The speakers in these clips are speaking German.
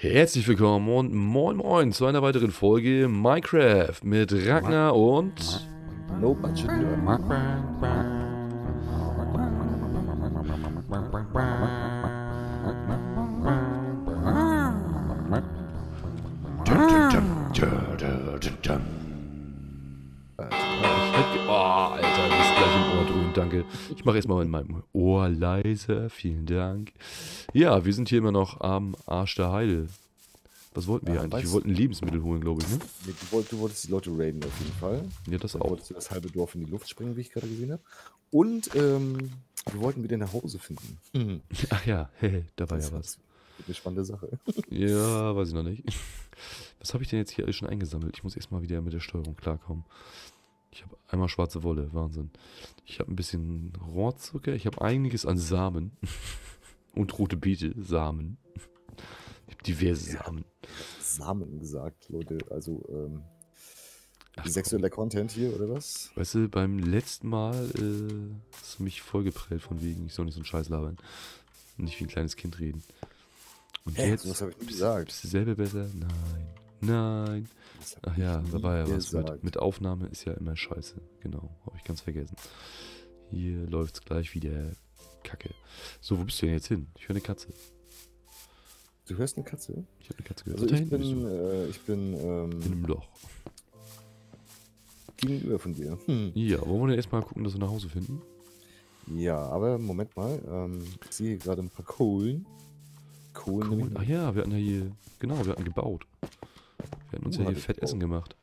Herzlich willkommen und moin moin zu einer weiteren Folge Minecraft mit Ragnar und... No Budget. Oh, Alter, das ist gleich im Ohr drüben, danke. Ich mache erstmal in meinem Ohr leiser, vielen Dank. Ja, wir sind hier immer noch am Arsch der Heide. Was wollten wir eigentlich? Wir wollten Lebensmittel holen, glaube ich, ne? Du wolltest die Leute raiden auf jeden Fall. Ja, das Dann auch. wolltest du das halbe Dorf in die Luft springen, wie ich gerade gesehen habe. Und wir wollten wieder nach Hause finden. Ach ja, hey, da war ja was. Das wird eine spannende Sache. Ja, weiß ich noch nicht. Was habe ich denn jetzt hier alles schon eingesammelt? Ich muss erstmal wieder mit der Steuerung klarkommen. Ich habe einmal schwarze Wolle, Wahnsinn. Ich habe ein bisschen Rohrzucker, ich habe einiges an Samen. Und rote Beete, Samen. Ich habe diverse Samen. Samen gesagt, Leute. Also, Ach, sexueller Content hier, oder was? weißt du, beim letzten Mal hast du mich vollgeprellt von wegen, ich soll nicht so einen Scheiß labern. Nicht wie ein kleines Kind reden. Und jetzt, Das habe ich nicht gesagt. bist du selber besser? Nein. Nein. Das hab Ach ich ja, nie da war ja was gesagt. mit Aufnahme ist ja immer scheiße. Genau, habe ich ganz vergessen. Hier läuft's gleich wieder Kacke. So, wo bist du denn jetzt hin? Ich höre eine Katze. Du hörst eine Katze? Ich habe eine Katze gehört. Also Da ich hinten bist du. bin In einem Loch. gegenüber von dir. Ja, wollen wir denn erstmal gucken, dass wir nach Hause finden? Ja, aber Moment mal. Ich sehe hier gerade ein paar Kohlen. Kohlen. Cool. nämlich- Ach ja, wir hatten ja hier, genau, wir hatten gebaut. Wir hatten uns ja hat hier es fett gebaut. Essen gemacht.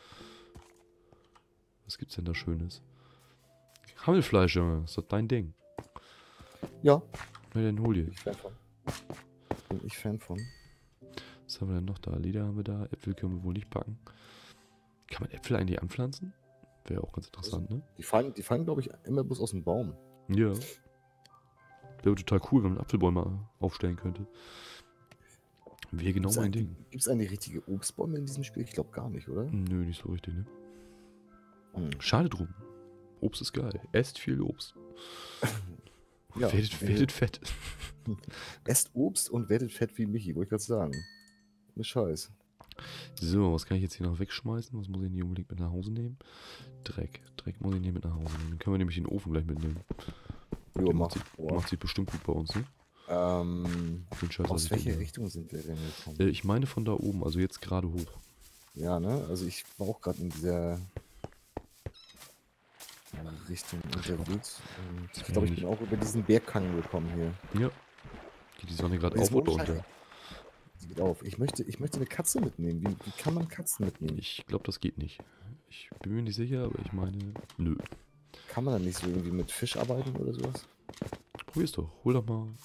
Was gibt's denn da Schönes? Hammelfleisch, Junge, ist doch dein Ding. Ja, Na, dann hol dir. bin ich Fan von. Bin ich Fan von. Was haben wir denn noch da? Leder haben wir da. Äpfel können wir wohl nicht backen. Kann man Äpfel eigentlich anpflanzen? Wäre auch ganz interessant, ne? Die fallen glaube ich, immer bloß aus dem Baum. Ja. Wäre total cool, wenn man Apfelbäume aufstellen könnte. Wäre genau mein Ding. Gibt es eigentlich richtige Obstbäume in diesem Spiel? Ich glaube gar nicht, oder? Nö, nicht so richtig, ne? Hm. Schade drum. Obst ist geil. Esst viel Obst. Ja, Werdet fett. Esst Obst und werdet fett wie Michi, wollte ich gerade sagen. Ne Scheiß. So, was kann ich jetzt hier noch wegschmeißen? Was muss ich denn hier unbedingt mit nach Hause nehmen? Dreck. Dreck muss ich hier mit nach Hause nehmen. Den können wir nämlich in den Ofen gleich mitnehmen. Jo, Der mach. macht sich bestimmt gut bei uns, ne? Den Scheiß lass Aus ich welcher drin. Richtung sind wir denn gekommen? Ich meine von da oben, also jetzt gerade hoch. Ja, ne? Also ich war auch gerade in dieser Richtung unterwegs. Und ich glaube, ich bin auch über diesen Berghang gekommen hier. Ja. Geht die Sonne gerade Jetzt auf oder ohne Scheiß. unter? Sie geht auf. Ich möchte eine Katze mitnehmen. Wie kann man Katzen mitnehmen? Ich glaube, das geht nicht. Ich bin mir nicht sicher, aber ich meine, nö. Kann man da nicht so irgendwie mit Fisch arbeiten oder sowas? Probier's doch. Hol doch mal.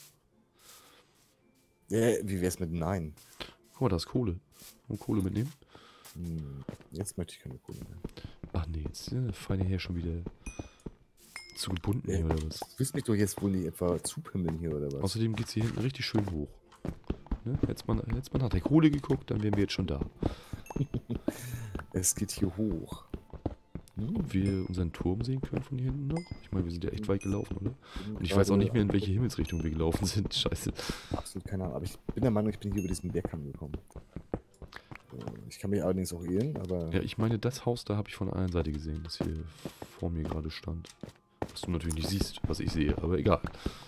Wie wär's mit Nein? Guck mal, da ist Kohle. Und Kohle mitnehmen? Jetzt möchte ich keine Kohle mehr. Ach nee, jetzt ist der feine Herr schon wieder zu gebunden hier oder was? Du willst mich doch jetzt wohl nicht etwa zupimmeln hier oder was? Außerdem geht's hier hinten richtig schön hoch. Ne? Hätte man nach der Kohle geguckt, dann wären wir jetzt schon da. Es geht hier hoch. Ob wir unseren Turm sehen können von hier hinten noch? Ich meine, wir sind ja echt weit gelaufen, oder? Und ich weiß auch nicht mehr, in welche Himmelsrichtung wir gelaufen sind. Scheiße. Absolut keine Ahnung. Aber ich bin der Meinung, ich bin hier über diesen Berghang gekommen. Ich kann mich allerdings auch irren, aber Ja, ich meine, das Haus da habe ich von der anderen Seite gesehen, das hier vor mir gerade stand. Was du natürlich nicht siehst, was ich sehe, aber egal.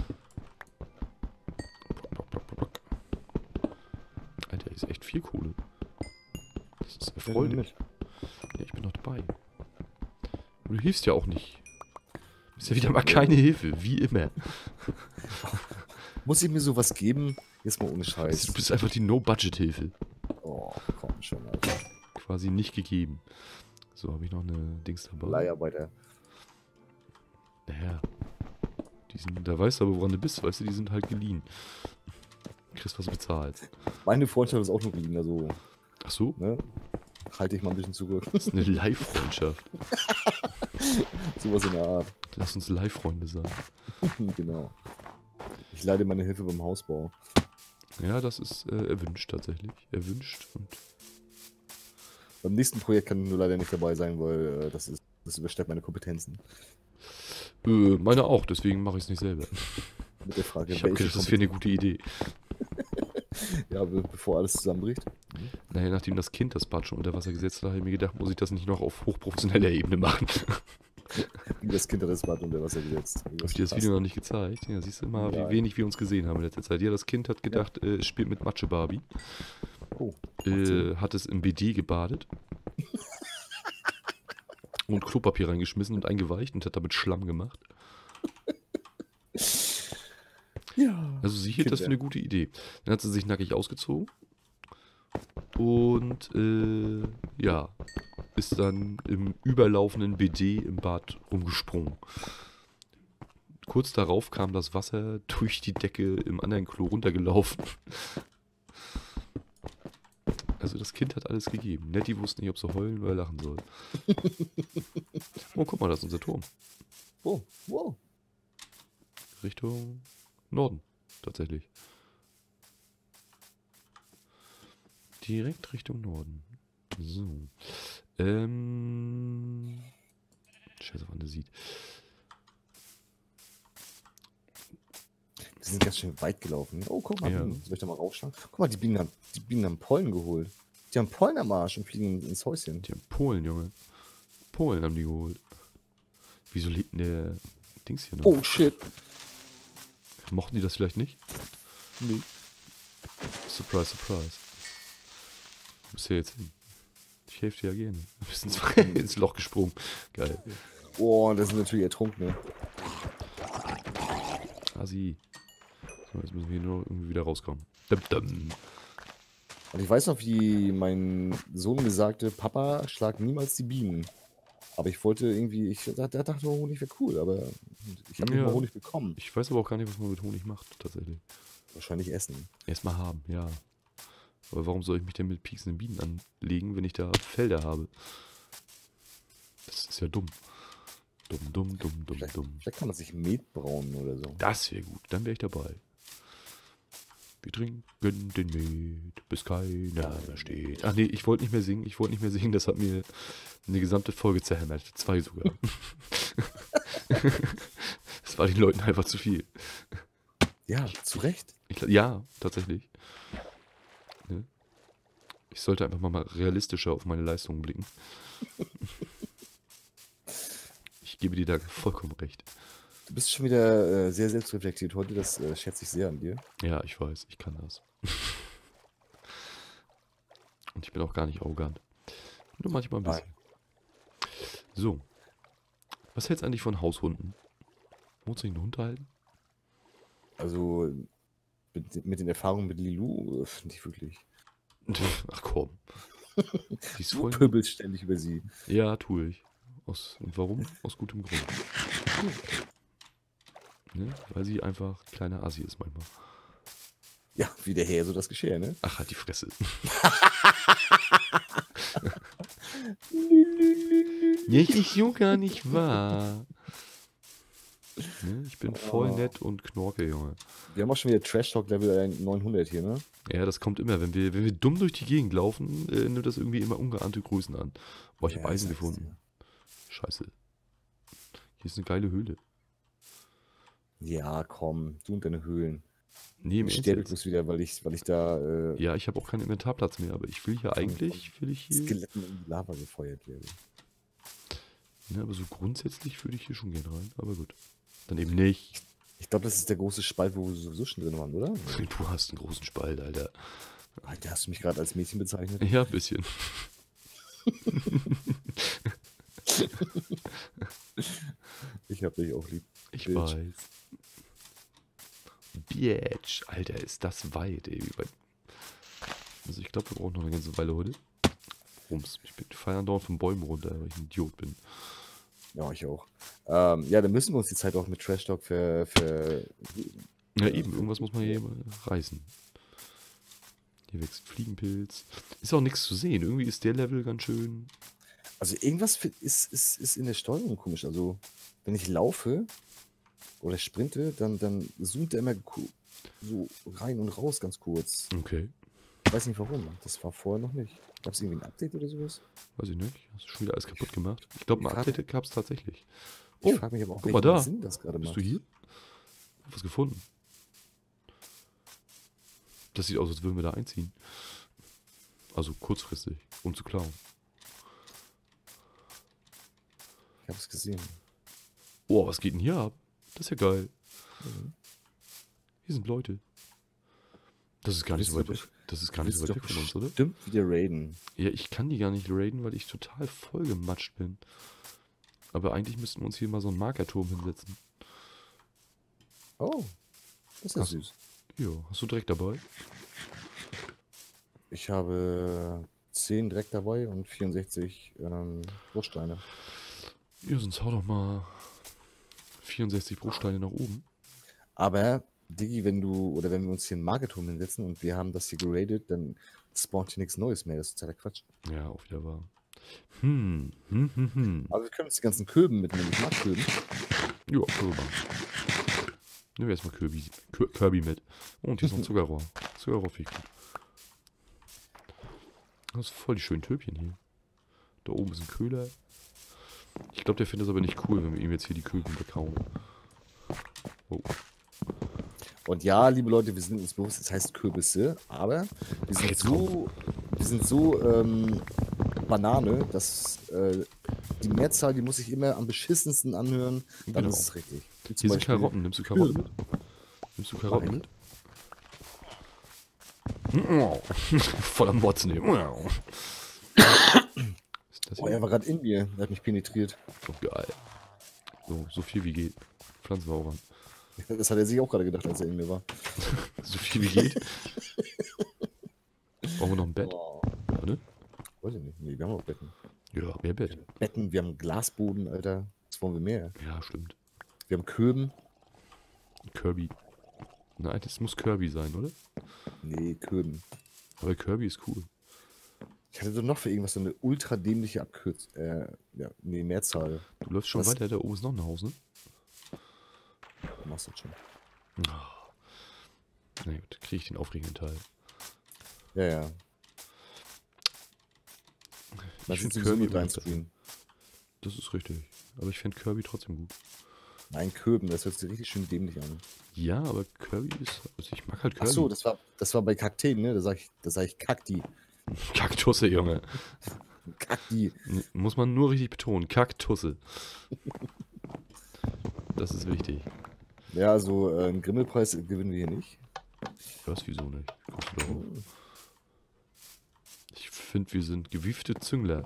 Alter, hier ist echt viel Kohle. Das ist erfreulich. Ja, ich bin noch dabei. Und du hilfst ja auch nicht. Du bist ja wieder mal keine Hilfe, wie immer. muss ich mir sowas geben? Jetzt mal ohne Also, Scheiß. du bist einfach die No-Budget-Hilfe. Oh, komm schon, Alter. Quasi nicht gegeben. So, habe ich noch eine Dings dabei. Leiharbeiter. Naja. Die sind, da weißt du aber, woran du bist, weißt du, die sind halt geliehen. Du kriegst was bezahlt. Meine Freundschaft ist auch nur geliehen, also, Ach so, ne? Halte ich mal ein bisschen zurück. das ist eine Live-Freundschaft. Sowas in der Art. Lass uns Live-Freunde sein. Genau. Ich leide meine Hilfe beim Hausbau. Ja, das ist erwünscht tatsächlich. Erwünscht. Und Beim nächsten Projekt kann ich nur leider nicht dabei sein, weil das übersteigt meine Kompetenzen. meine auch, deswegen mache ich es nicht selber. Mit der Frage, Ich habe gedacht, das wäre eine gute Idee. Ja, bevor alles zusammenbricht. Naja, nachdem das Kind das Bad schon unter Wasser gesetzt hat, habe ich mir gedacht, muss ich das nicht noch auf hochprofessioneller Ebene machen. Wie das Kind hat das Bad unter Wasser gesetzt. Habe ich dir das Video noch nicht gezeigt? Ja, siehst du mal, wie Nein. wenig wir uns gesehen haben in letzter Zeit. Ja, das Kind hat gedacht, es spielt mit Matsche Barbie. Oh, macht Sinn. Hat es im BD gebadet. Und Klopapier reingeschmissen und eingeweicht und hat damit Schlamm gemacht. Ja. Also sie hielt das für eine gute Idee. Dann hat sie sich nackig ausgezogen. Und ja, ist dann im überlaufenden BD im Bad rumgesprungen. Kurz darauf kam das Wasser durch die Decke im anderen Klo runtergelaufen. Also das Kind hat alles gegeben. Nettie wusste nicht, ob sie heulen oder lachen soll. Oh, guck mal, das ist unser Turm. Oh, wow. Richtung Norden, tatsächlich. Direkt Richtung Norden. So. Scheiße, wann der sieht. Die sind ganz schön weit gelaufen. Oh, guck mal, Ja. soll ich da mal raufschauen? Guck mal, die Bienen haben Pollen geholt. Die haben Pollen am Arsch und fliegen ins Häuschen. Die haben Polen, Junge. Polen haben die geholt. Wieso lebt denn der Dings hier noch? Oh, shit. Mochten die das vielleicht nicht? Nee. Surprise, surprise. Wo bist du jetzt hin? Ich helfe dir ja gerne. Du bist ins Loch gesprungen. Geil. Oh, und das sind natürlich Ertrunkene. Asi. So, jetzt müssen wir hier nur irgendwie wieder rauskommen. Dum, dum. Und ich weiß noch, wie mein Sohn mir sagte, Papa, schlag niemals die Bienen. Aber ich wollte irgendwie, der dachte, Honig wäre cool, aber ich habe nicht Ja. mal Honig bekommen. Ich weiß aber auch gar nicht, was man mit Honig macht, tatsächlich. Wahrscheinlich essen. Erstmal haben, ja. Aber warum soll ich mich denn mit pieksenden Bienen anlegen, wenn ich da Felder habe? Das ist ja dumm. Dumm. Vielleicht kann man sich Met brauen oder so. Das wäre gut, dann wäre ich dabei. Wir trinken den Met, bis keiner mehr steht. Ach nee, ich wollte nicht mehr singen, das hat mir eine gesamte Folge zerhämmert. 2 sogar. Das war den Leuten einfach zu viel. Ja, zu Recht. Ja, tatsächlich. Ne? Ich sollte einfach mal realistischer auf meine Leistungen blicken. Ich gebe dir da vollkommen recht. Du bist schon wieder sehr selbstreflektiert heute, das schätze ich sehr an dir. Ja, ich weiß, ich kann das. Und ich bin auch gar nicht arrogant. Nur manchmal ein bisschen. So. Was hältst du eigentlich von Haushunden? Muss ich einen Hund halten? Also mit den Erfahrungen mit Lilou, nicht wirklich. Ach komm. Die ist Du voll. pöbelst ständig über sie. Ja, tue ich. Und warum? Aus gutem Grund. Ne? Weil sie einfach ein kleiner Assi ist manchmal. Ja, wie der Herr so das Geschirr, ne? Ach, halt die Fresse. Nee, ich juck gar nicht wahr. Ne? Ich bin voll nett und knorke, Junge. Wir haben auch schon wieder Trash Talk Level 900 hier, ne? Ja, das kommt immer. Wenn wir dumm durch die Gegend laufen, nimmt das irgendwie immer ungeahnte Größen an. Boah, ich Ja, habe Eisen sag's gefunden. Scheiße. Hier ist eine geile Höhle. Ja, komm, du und deine Höhlen. Nee, im Ich Ernst sterbe jetzt. bloß wieder, weil ich da Ja, ich habe auch keinen Inventarplatz mehr, aber ich will hier eigentlich, hier, Skeletten in die Lava gefeuert werde. ne, aber so grundsätzlich würde ich hier schon gern rein, aber gut. Dann eben nicht. Ich glaube, das ist der große Spalt, wo wir sowieso schon drin waren, oder? Du hast einen großen Spalt, Alter. Alter, hast du mich gerade als Mädchen bezeichnet? Ja, ein bisschen. Ich hab dich auch lieb. Ich Bitch. weiß. Bitch. Alter, ist das weit, ey. Also ich glaube, wir brauchen noch eine ganze Weile heute. Rums. Ich falle andauernd von Bäumen runter, weil ich ein Idiot bin. Ja, ich auch. Ja, dann müssen wir uns die Zeit auch mit Trash Talk Ja, eben. Irgendwas muss man hier reißen. Hier wächst Fliegenpilz. Ist auch nichts zu sehen. Irgendwie ist der Level ganz schön. Also irgendwas ist in der Steuerung komisch. Also wenn ich laufe oder sprinte, dann zoomt er immer so rein und raus ganz kurz. Okay. Ich weiß nicht warum. Das war vorher noch nicht. Gab es irgendwie ein Update oder sowas? Weiß ich nicht. Hast du schon wieder alles kaputt gemacht? Ich glaube, ein Ich frag- Update gab es tatsächlich. Ich Oh, frage mich aber auch, guck mal welchen da. Sinn das gerade Bist macht. du hier? Was gefunden? Das sieht aus, als würden wir da einziehen. Also kurzfristig, um zu klauen. Ich habe es gesehen. Oh, was geht denn hier ab? Das ist ja geil. Mhm. Hier sind Leute. Das ist gar nicht so weit weg. Das ist gar nicht so weit weg von uns, oder? Stimmt, wieder raiden. Ja, ich kann die gar nicht raiden, weil ich total voll gematscht bin. Aber eigentlich müssten wir uns hier mal so einen Markerturm hinsetzen. Oh, das ist ja Ach. süß. Ja, hast du direkt dabei? Ich habe 10 direkt dabei und 64 Bruchsteine. Ja, sonst hau doch mal 64 Bruchsteine nach oben. Aber, Diggi, wenn wir uns hier einen Marketurm hinsetzen und wir haben das hier geradet, dann spawnt hier nichts Neues mehr. Das ist totaler Quatsch. Ja, auch wieder wahr. Aber wir können uns die ganzen Köben mitnehmen. Ich mag Köben. Ja, Kirby. Nehmen wir erstmal Kirby mit. Oh, und hier ist noch ein Zuckerrohr. Zuckerrohr viel gut. Das ist voll die schönen Töpchen hier. Da oben ist ein Köhler. Ich glaube, der findet es aber nicht cool, wenn wir ihm jetzt hier die Köben bekauen. Oh. Und ja, liebe Leute, wir sind uns bewusst, es heißt Kürbisse, aber wir sind jetzt so Banane, dass die Mehrzahl, die muss ich immer am beschissensten anhören, dann Genau. ist es richtig. Wie zum Hier sind Beispiel Karotten. Nimmst du Karotten mit? Nimmst du Karotten mit? Voller Motzen hier. Ist das Oh, hier? er war gerade in mir, der hat mich penetriert. Oh, geil. So viel wie geht. Pflanzen wir auch an. Das hat er sich auch gerade gedacht, als er in mir war. So viel wie geht. Brauchen wir noch ein Bett? Oh, Ja, ne? weiß ich nicht. Nee, wir haben auch Betten. Ja, mehr Bett. Betten, wir haben Glasboden, Alter. Was wollen wir mehr? Ja, stimmt. Wir haben Köben. Kirby. Nein, das muss Kirby sein, oder? Nee, Köben. Aber Kirby ist cool. Ich hatte doch noch für irgendwas so eine ultra dämliche Mehrzahl. Du läufst schon Was? weiter, da oben ist noch ein Haus, ne? Du machst das schon. Na gut, kriege ich den aufregenden Teil. Ja, ja. Das find ist sowieso nur immer dein noch besser. Stream. Das ist richtig. Aber ich fände Kirby trotzdem gut. Nein, Köben, das hört sich richtig schön dämlich an. Ja, aber Kirby ist. Also ich mag halt Kirby. Achso, das war bei Kakteen, ne? Da sag ich Kakti. Kaktusse, Junge. Kakti. Muss man nur richtig betonen. Kaktusse. Das ist wichtig. Ja, also einen Grimmelpreis gewinnen wir hier nicht. Was, wieso nicht? Kommst du doch auf. Ich finde, wir sind gewiefte Züngler.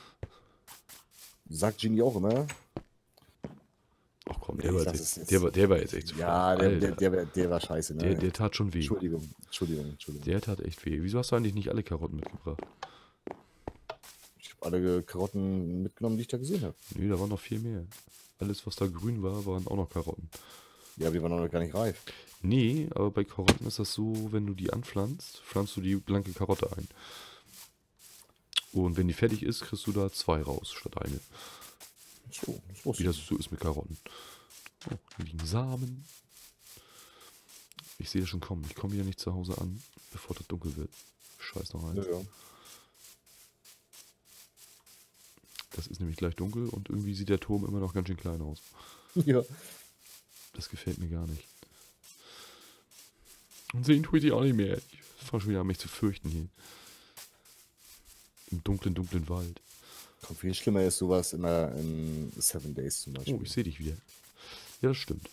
Sagt Genie auch immer. Ach komm, Nee, der war, ich lass jetzt, es echt- jetzt. der war jetzt echt zu Ja, frech. der war scheiße, ne? Der tat schon weh. Entschuldigung. Der tat echt weh. Wieso hast du eigentlich nicht alle Karotten mitgebracht? Ich habe alle Karotten mitgenommen, die ich da gesehen habe. Nee, da war noch viel mehr. Alles, was da grün war, waren auch noch Karotten. Ja, die waren noch gar nicht reif. Nee, aber bei Karotten ist das so, wenn du die anpflanzt, pflanzt du die blanke Karotte ein. Und wenn die fertig ist, kriegst du da 2 raus statt eine. So, das wusste Wie ich. das so ist mit Karotten. Oh, hier liegen Samen. Ich sehe das schon kommen. Ich komme wieder nicht zu Hause an, bevor das dunkel wird. Scheiß noch eins. Ja, ja. Das ist nämlich gleich dunkel und irgendwie sieht der Turm immer noch ganz schön klein aus. Ja. Das gefällt mir gar nicht. Und sehen tue ich die auch nicht mehr. Ich fange schon wieder an, mich zu fürchten hier. Im dunklen, dunklen Wald. Komm, viel schlimmer ist sowas immer in 7 Days zum Beispiel. Oh, ich sehe dich wieder. Ja, das stimmt.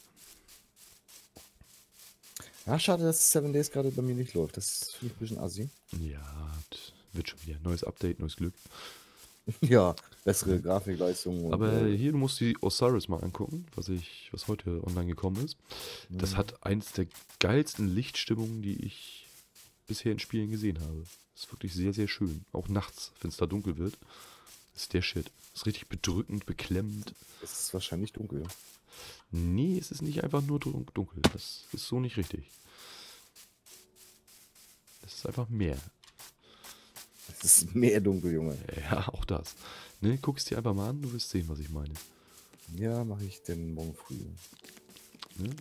Ja, schade, dass 7 Days gerade bei mir nicht läuft. Das finde ich ein bisschen assi. Ja, das wird schon wieder. Neues Update, neues Glück. Ja, bessere Grafikleistung. Und, Aber hier, du musst die Osiris mal angucken, was heute online gekommen ist. Das hat eins der geilsten Lichtstimmungen, die ich bisher in Spielen gesehen habe. Das ist wirklich sehr, sehr schön. Auch nachts, wenn es da dunkel wird. Ist der Shit. Ist richtig bedrückend, beklemmend. es ist wahrscheinlich dunkel. Nee, es ist nicht einfach nur dunkel. Das ist so nicht richtig. Es ist einfach mehr. Es ist mehr dunkel, Junge. Ja, auch das. Ne, guck es dir einfach mal an, du wirst sehen, was ich meine. Ja, mache ich denn morgen früh. Ne,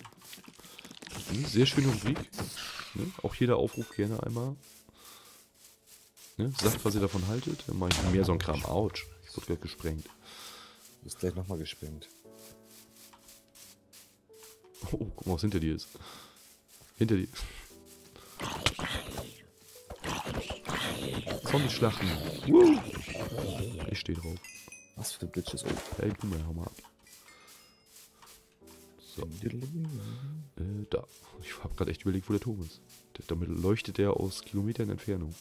sehr schöne Rubrik. Ne, auch jeder Aufruf gerne einmal. Ne, sagt, was ihr davon haltet. Dann mache ich mehr so ein Kram. Autsch. Ich wurde gerade gesprengt. Du bist gleich nochmal gesprengt. Oh, guck mal, was hinter dir ist. Hinter dir. Zombies schlachten. Ich stehe drauf. Was für Bitches. Oh. Hey, du mal, hau mal ab. So, da. Ich habe gerade echt überlegt, wo der Turm ist. Damit leuchtet der aus Kilometern Entfernung.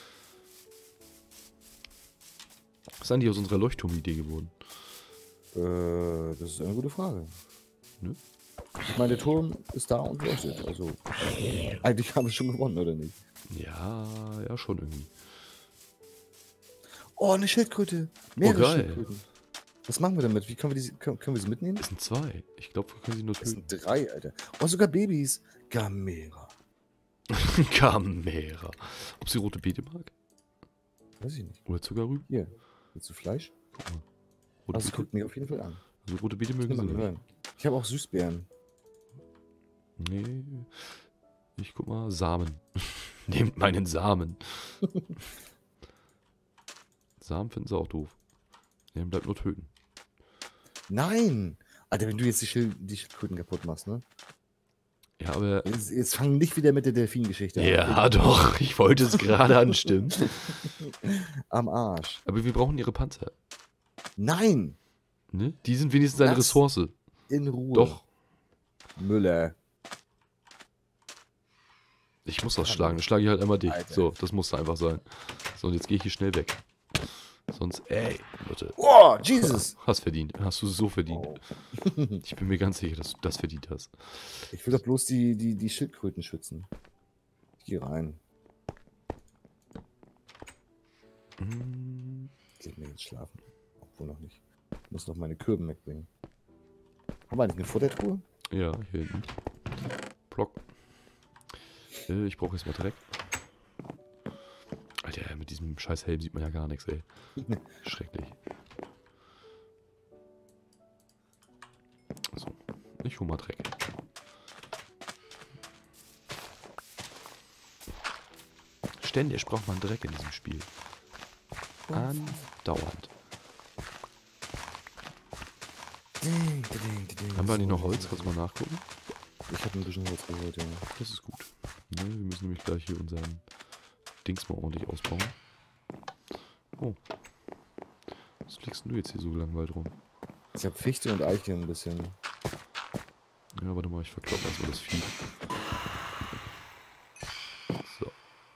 Was ist eigentlich aus unserer Leuchtturmidee geworden? Das ist eine gute Frage. Ne? Ich meine, der Turm ist da und leuchtet. Also, eigentlich haben wir schon gewonnen, oder nicht? Ja, ja, schon irgendwie. Oh, eine Schildkröte. Mehrere geil. Schildkröten. Was machen wir damit? Wie können wir sie mitnehmen? Es sind 2. Ich glaube, wir können sie nur Das töten. sind 3, Alter. Oh, sogar Babys. Gamera. Kamera. Ob sie rote Beete mag? Weiß ich nicht. Oder Zuckerrüben? Hier. Willst du Fleisch? Guck mal. Rote Also, Beete? guckt mir auf jeden Fall an. Also rote Beete Ich mögen will sie mal nicht. hören. Ich habe auch Süßbeeren. Nee. Ich guck mal, Samen. Nehmt meinen Samen. Samen finden sie auch doof. Ja, bleibt nur töten. Nein! Alter, wenn du jetzt die Schildkröten kaputt machst, ne? Ja, aber... Jetzt fangen nicht wieder mit der Delfin-Geschichte an. Ja, doch. Ich wollte es gerade anstimmen. Am Arsch. Aber wir brauchen ihre Panzer. Nein! Ne? Die sind wenigstens eine Lass- Ressource. In Ruhe. Doch. Müller. Ich muss das schlagen. Dann schlage ich halt einmal dich. Alter. So, das muss einfach sein. So, und jetzt gehe ich hier schnell weg. Sonst, ey, Leute. Oh, Jesus! Hast verdient. Hast du so verdient. Oh. Ich bin mir ganz sicher, dass du das verdient hast. Ich will doch bloß die Schildkröten schützen. Ich gehe rein. Mm, Ich leg mir jetzt schlafen. Obwohl noch nicht. Ich muss noch meine Kürben wegbringen. Haben wir eigentlich eine Futtertruhe? Ja, hier hinten. Block. Ich brauche jetzt mal Dreck. Alter, mit diesem scheiß Helm sieht man ja gar nichts, ey. Schrecklich. So, ich hol mal Dreck. Ständig braucht man Dreck in diesem Spiel. Andauernd. Haben wir eigentlich noch Holz? Kannst du mal nachgucken? Ich habe ein bisschen Holz geholt, ja. Das ist gut. Ne, wir müssen nämlich gleich hier unseren Dings mal ordentlich ausbauen. Oh. Was fliegst denn du jetzt hier so gelangweilt rum? Ich habe Fichte und Eiche ein bisschen. Ja, warte mal, ich verkloppe erstmal das Vieh. So.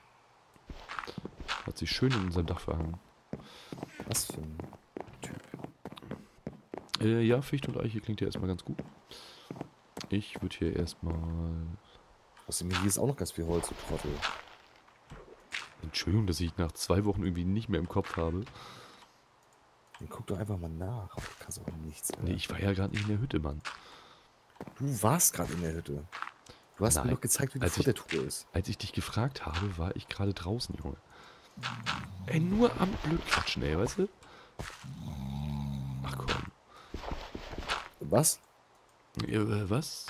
Hat sich schön in unserem Dach verhangen. Was für ein Typ. Ja, Fichte und Eiche klingt ja erstmal ganz gut. Ich würde hier erstmal... Außerdem hier ist auch noch ganz viel Holz, du Trottel. Entschuldigung, dass ich nach 2 Wochen irgendwie nicht mehr im Kopf habe. Dann guck doch einfach mal nach. Du kannst auch nichts mehr. Nee, ich war ja gerade nicht in der Hütte, Mann. Du warst gerade in der Hütte. Du hast Nein, mir doch gezeigt, wie die als ich- Futtertruhe ist. Als ich dich gefragt habe, war ich gerade draußen, Junge. Ey, nur am Blödquatschen, ey, weißt du? Ach komm. Was? Was?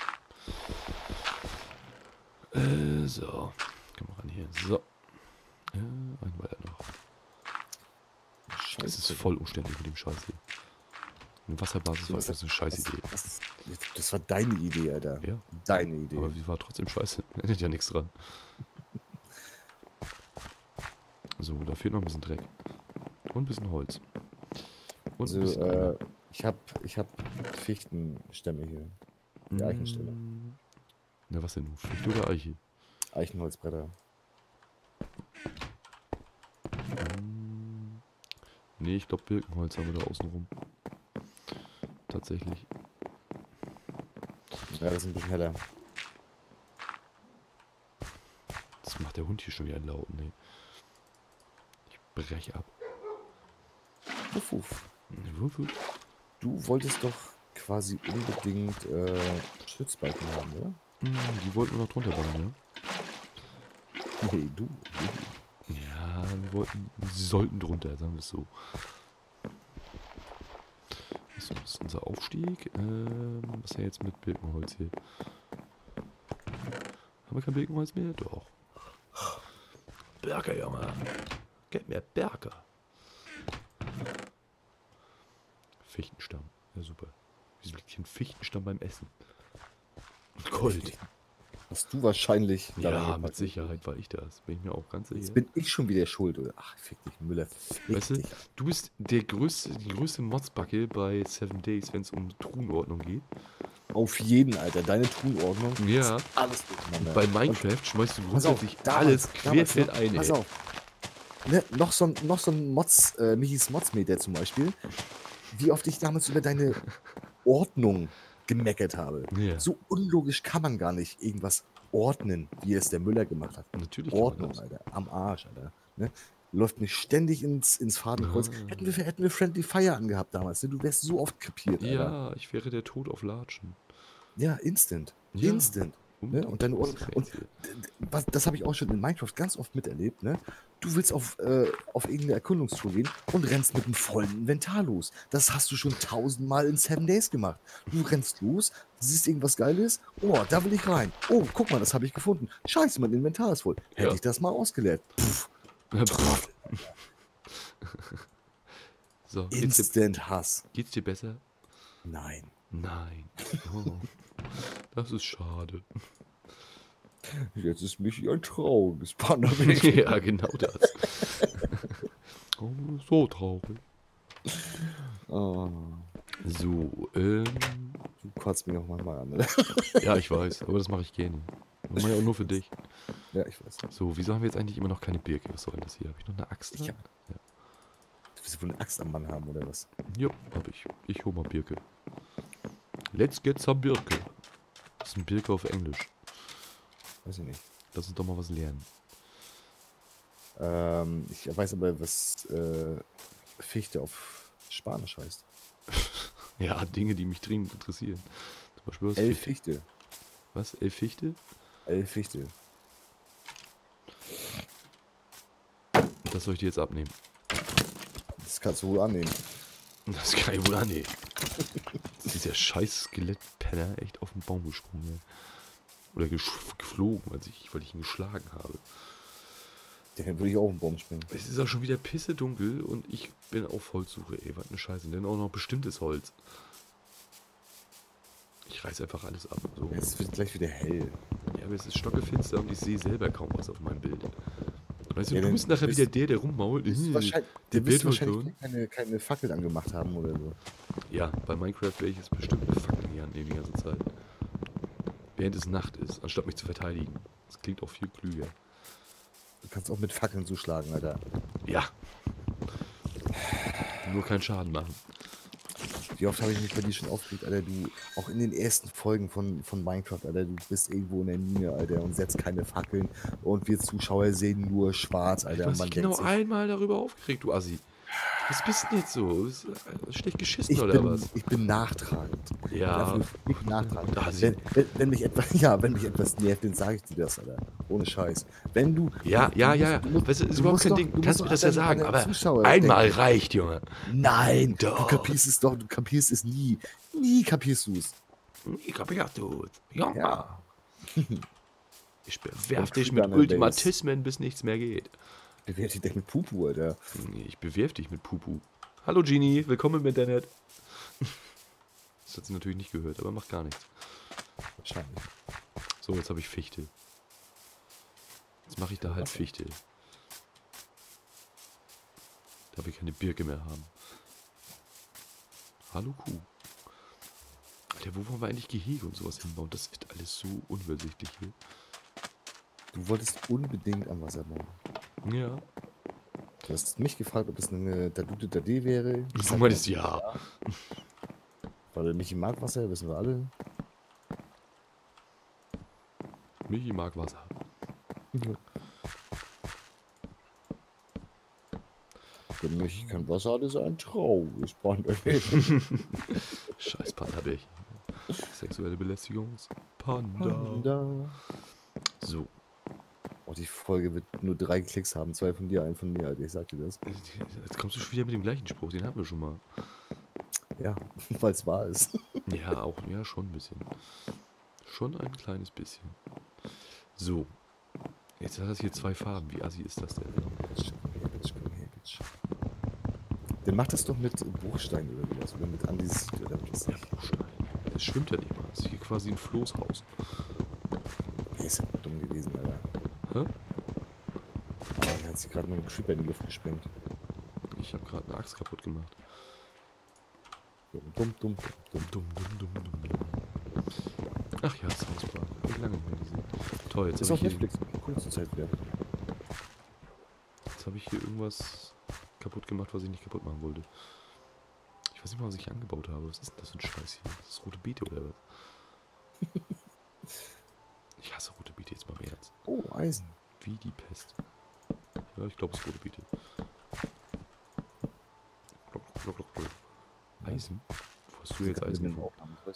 So. Komm mal ran hier. So. Ein weiter noch. Das ist voll umständlich mit dem Scheiß hier. Eine Wasserbasis war das eine scheiß Idee. Das war deine Idee, Alter. Ja, Deine Idee. aber sie war trotzdem scheiße. Ändert ja nichts dran. So, da fehlt noch ein bisschen Dreck. Und ein bisschen Holz. Und ein bisschen Eimer. ich hab Fichtenstämme hier. Die Eichenstämme. Na, was denn? Fichte oder Eiche? Eichenholzbretter. Nee, ich glaube Birkenholz haben wir da außen rum. Tatsächlich. Ja, das ist ein bisschen heller. Das macht der Hund hier schon wieder einen lauten, ey. Ich breche ab. Wuff, wuff. Wuff, wuff. Du wolltest doch quasi unbedingt Stützbalken haben, oder? Die wollten wir noch drunter bauen, Nee, du. ja? Ja, sie sollten drunter, sagen wir es so. So, das ist unser Aufstieg. Was ist ja jetzt mit Birkenholz hier? Haben wir kein Birkenholz mehr? Doch. Berger, Junge. Gib mir Berger. Fichtenstamm. Ja, super. Wieso liegt hier ein Fichtenstamm beim Essen? Und Gold. Hast du wahrscheinlich da Ja, reingepackt. mit Sicherheit war ich das. Bin ich mir auch ganz Jetzt sicher. bin ich schon wieder schuld, oder? Ach, fick dich, Müller. Fick Weißt du, dich. du bist die größte Motzbacke bei 7 Days, wenn es um Truhenordnung geht. Auf jeden, Alter. Deine Truhenordnung Ja. ist alles durcheinander. Bei Und Minecraft schmeißt du pass auf, grundsätzlich damals, alles querfeld noch, ein, pass ey. auf. Ne, noch so ein Mods, Michis Modsmeter zum Beispiel. Wie oft ich damals über deine Ordnung gemeckert habe. Ja. So unlogisch kann man gar nicht irgendwas ordnen, wie es der Müller gemacht hat. Natürlich kann man Ordnung, das. Alter. Am Arsch, Alter. Ne? Läuft mir ständig ins Fadenkreuz. Ah. Hätten wir Friendly Fire angehabt damals. Ne? Du wärst so oft krepiert, Alter. Ja, ich wäre der Tod auf Latschen. Ja, instant. Ja, Instant. Ne? unbedingt. Und deine Das Ordnung. ist Und echt so. das habe ich auch schon in Minecraft ganz oft miterlebt. Ne? Du willst auf irgendeine Erkundungstour gehen und rennst mit einem vollen Inventar los. Das hast du schon 1000-mal in 7 Days gemacht. Du rennst los, siehst irgendwas Geiles. Oh, da will ich rein. Oh, guck mal, das habe ich gefunden. Scheiße, mein Inventar ist voll. Hätte Ja. ich das mal ausgeleert. Pff, So, Instant Hass. geht's dir besser? Nein. Nein. Oh, das ist schade. Jetzt ist mich ein trauriges Panda. Ja, genau das. Oh, so traurig. Oh, So, du kotzt mich auch manchmal an. Oder? ja, ich weiß, aber das mache ich gerne. Das mache ich auch nur für dich. Ja, ich weiß. So, wieso haben wir jetzt eigentlich immer noch keine Birke? Was soll denn das hier? Habe ich noch eine Axt? Ich da? hab- Du willst wohl eine Axt am Mann haben, oder was? Ja, hab ich. Ich hol mal Birke. Let's get some Birke. Was ist ein Birke auf Englisch? Weiß ich nicht. Lass uns doch mal was lernen. Ich weiß aber, was Fichte auf Spanisch heißt. Ja, Dinge, die mich dringend interessieren. Zum Beispiel was Elfichte. Was? Elfichte? Elfichte. Das soll ich dir jetzt abnehmen. Das kannst du wohl annehmen. Das kann ich wohl annehmen. Dieser scheiß Skelettpenner echt auf den Baum gesprungen. Ja. Oder geflogen, weil ich ihn geschlagen habe. Den würde ich auch im Baum springen. Es ist auch schon wieder pisse dunkel und ich bin auf Holzsuche, ey. Was eine Scheiße. Denn auch noch bestimmtes Holz. Ich reiß einfach alles ab. So. Es wird gleich wieder hell. Ja, aber es ist stockefinster und ich sehe selber kaum was auf meinem Bild. Weißt du, Ja, du dann bist nachher bist- wieder der rummault. Der wirst Bild wahrscheinlich keine Fackel angemacht haben oder so. Ja, bei Minecraft werde ich jetzt bestimmt eine Fackel in die Hand nehmen die ganze Zeit. Während es Nacht ist, anstatt mich zu verteidigen. Das klingt auch viel klüger. Du kannst auch mit Fackeln zuschlagen, Alter. Ja. Nur keinen Schaden machen. Wie oft habe ich mich bei dir schon aufgeregt, Alter, du, auch in den ersten Folgen von Minecraft, Alter, du bist irgendwo in der Mine, Alter, und setzt keine Fackeln und wir Zuschauer sehen nur schwarz, Alter, Du und hast man dich genau denkt sich, einmal darüber aufgeregt, du Assi. Was bist denn jetzt so? Schlecht geschissen ich oder was? bin nachtragend. Ja. Ich bin nachtragend. Assi. Wenn mich etwas nervt, dann sage ich dir das, Alter. Ohne Scheiß. Wenn du... Ja. du musst- Weißt du, ist du überhaupt musst kein doch- Ding. du Kannst musst mir das doch ja sagen, an den aber Zuschauer einmal denken. reicht, Junge. Nein, Doch. du kapierst es doch, du kapierst es nie. Nie kapierst du es. Ich hab ja tot. Junge. Ja. Ich bewerf Und dich Sugar mit in der Ultimatismen, bis nichts mehr geht. Bewerte dich mit Pupu, Alter. Ich bewerf dich mit Pupu. Hallo Genie, willkommen im Internet. Das hat sie natürlich nicht gehört, aber macht gar nichts. Wahrscheinlich. So, jetzt habe ich Fichte. Jetzt mache ich da halt Fichte. Da wir keine Birke mehr haben. Hallo Kuh. Alter, wo wollen wir eigentlich Gehege und sowas hinbauen? Das wird alles so unübersichtlich hier. Du wolltest unbedingt am Wasser bauen. Ja. Du hast mich gefragt, ob es eine Dadute Dade wäre. Ich Du sag meinst ja. Weil Michi mag Wasser, wissen wir alle. Michi mag Wasser. Wenn Michi kein Wasser hat, ist er ein trauriges Panda. Scheiß Panda-Bärchen. Sexuelle Belästigungspanda. Panda. So. Oh, die Folge wird nur 3 Klicks haben. 2 von dir, 1 von mir, Alter. Ich sag dir das. Jetzt kommst du schon wieder mit dem gleichen Spruch, den hatten wir schon mal. Ja, weil es wahr ist. Ja, auch, ja, schon ein bisschen. Schon ein kleines bisschen. So. Jetzt hat das hier 2 Farben. Wie assi ist das denn? Komm her, Bitch. Dann mach das doch mit Bruchstein oder sowas. Oder mit Andesit oder was. Ja, Bruchstein. Es schwimmt ja nicht mal. Es ist hier quasi ein Floßhaus. Der ist ja dumm gewesen, Alter. Hä? Aber er hat sich gerade mit dem Creeper in die Luft gesprengt. Ich habe gerade eine Axt kaputt gemacht. Dumm. Dumm. Ach ja, South Park. Hab ich lange nicht mehr gesehen. Toll, jetzt Ist habe auf ich, hier, Netflix. Kurze Zeit wieder. jetzt hab ich hier irgendwas kaputt gemacht, was ich nicht kaputt machen wollte. Ich weiß nicht mal, was ich angebaut habe. Was ist denn das für ein Scheiß hier? Das ist rote Beete oder was? Ich hasse rote Beete jetzt mal im Ernst. Oh, Eisen. Wie die Pest. Ja, ich glaube, es ist rote Beete. Eisen? Wo hast du jetzt Eisen gefunden?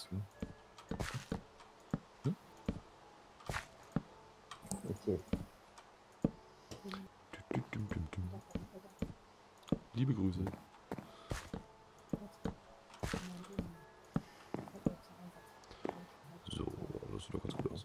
Hm? Okay. Liebe Grüße. So, das sieht doch ganz gut aus.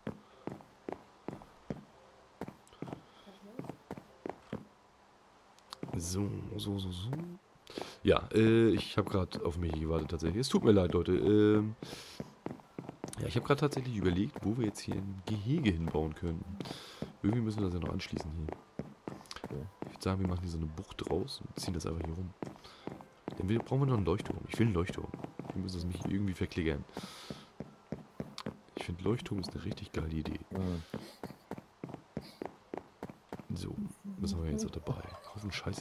So. Ja, ich habe gerade auf mich gewartet tatsächlich. Es tut mir leid, Leute. Ja, ich habe gerade tatsächlich überlegt, wo wir jetzt hier ein Gehege hinbauen können. Irgendwie müssen wir das ja noch anschließen hier. Ich würde sagen, wir machen hier so eine Bucht draus und ziehen das einfach hier rum. Dann brauchen wir noch einen Leuchtturm. Ich will einen Leuchtturm. Wir müssen das mich irgendwie verklickern. Ich finde, Leuchtturm ist eine richtig geile Idee. So, was haben wir jetzt noch dabei? Haufen Scheiße.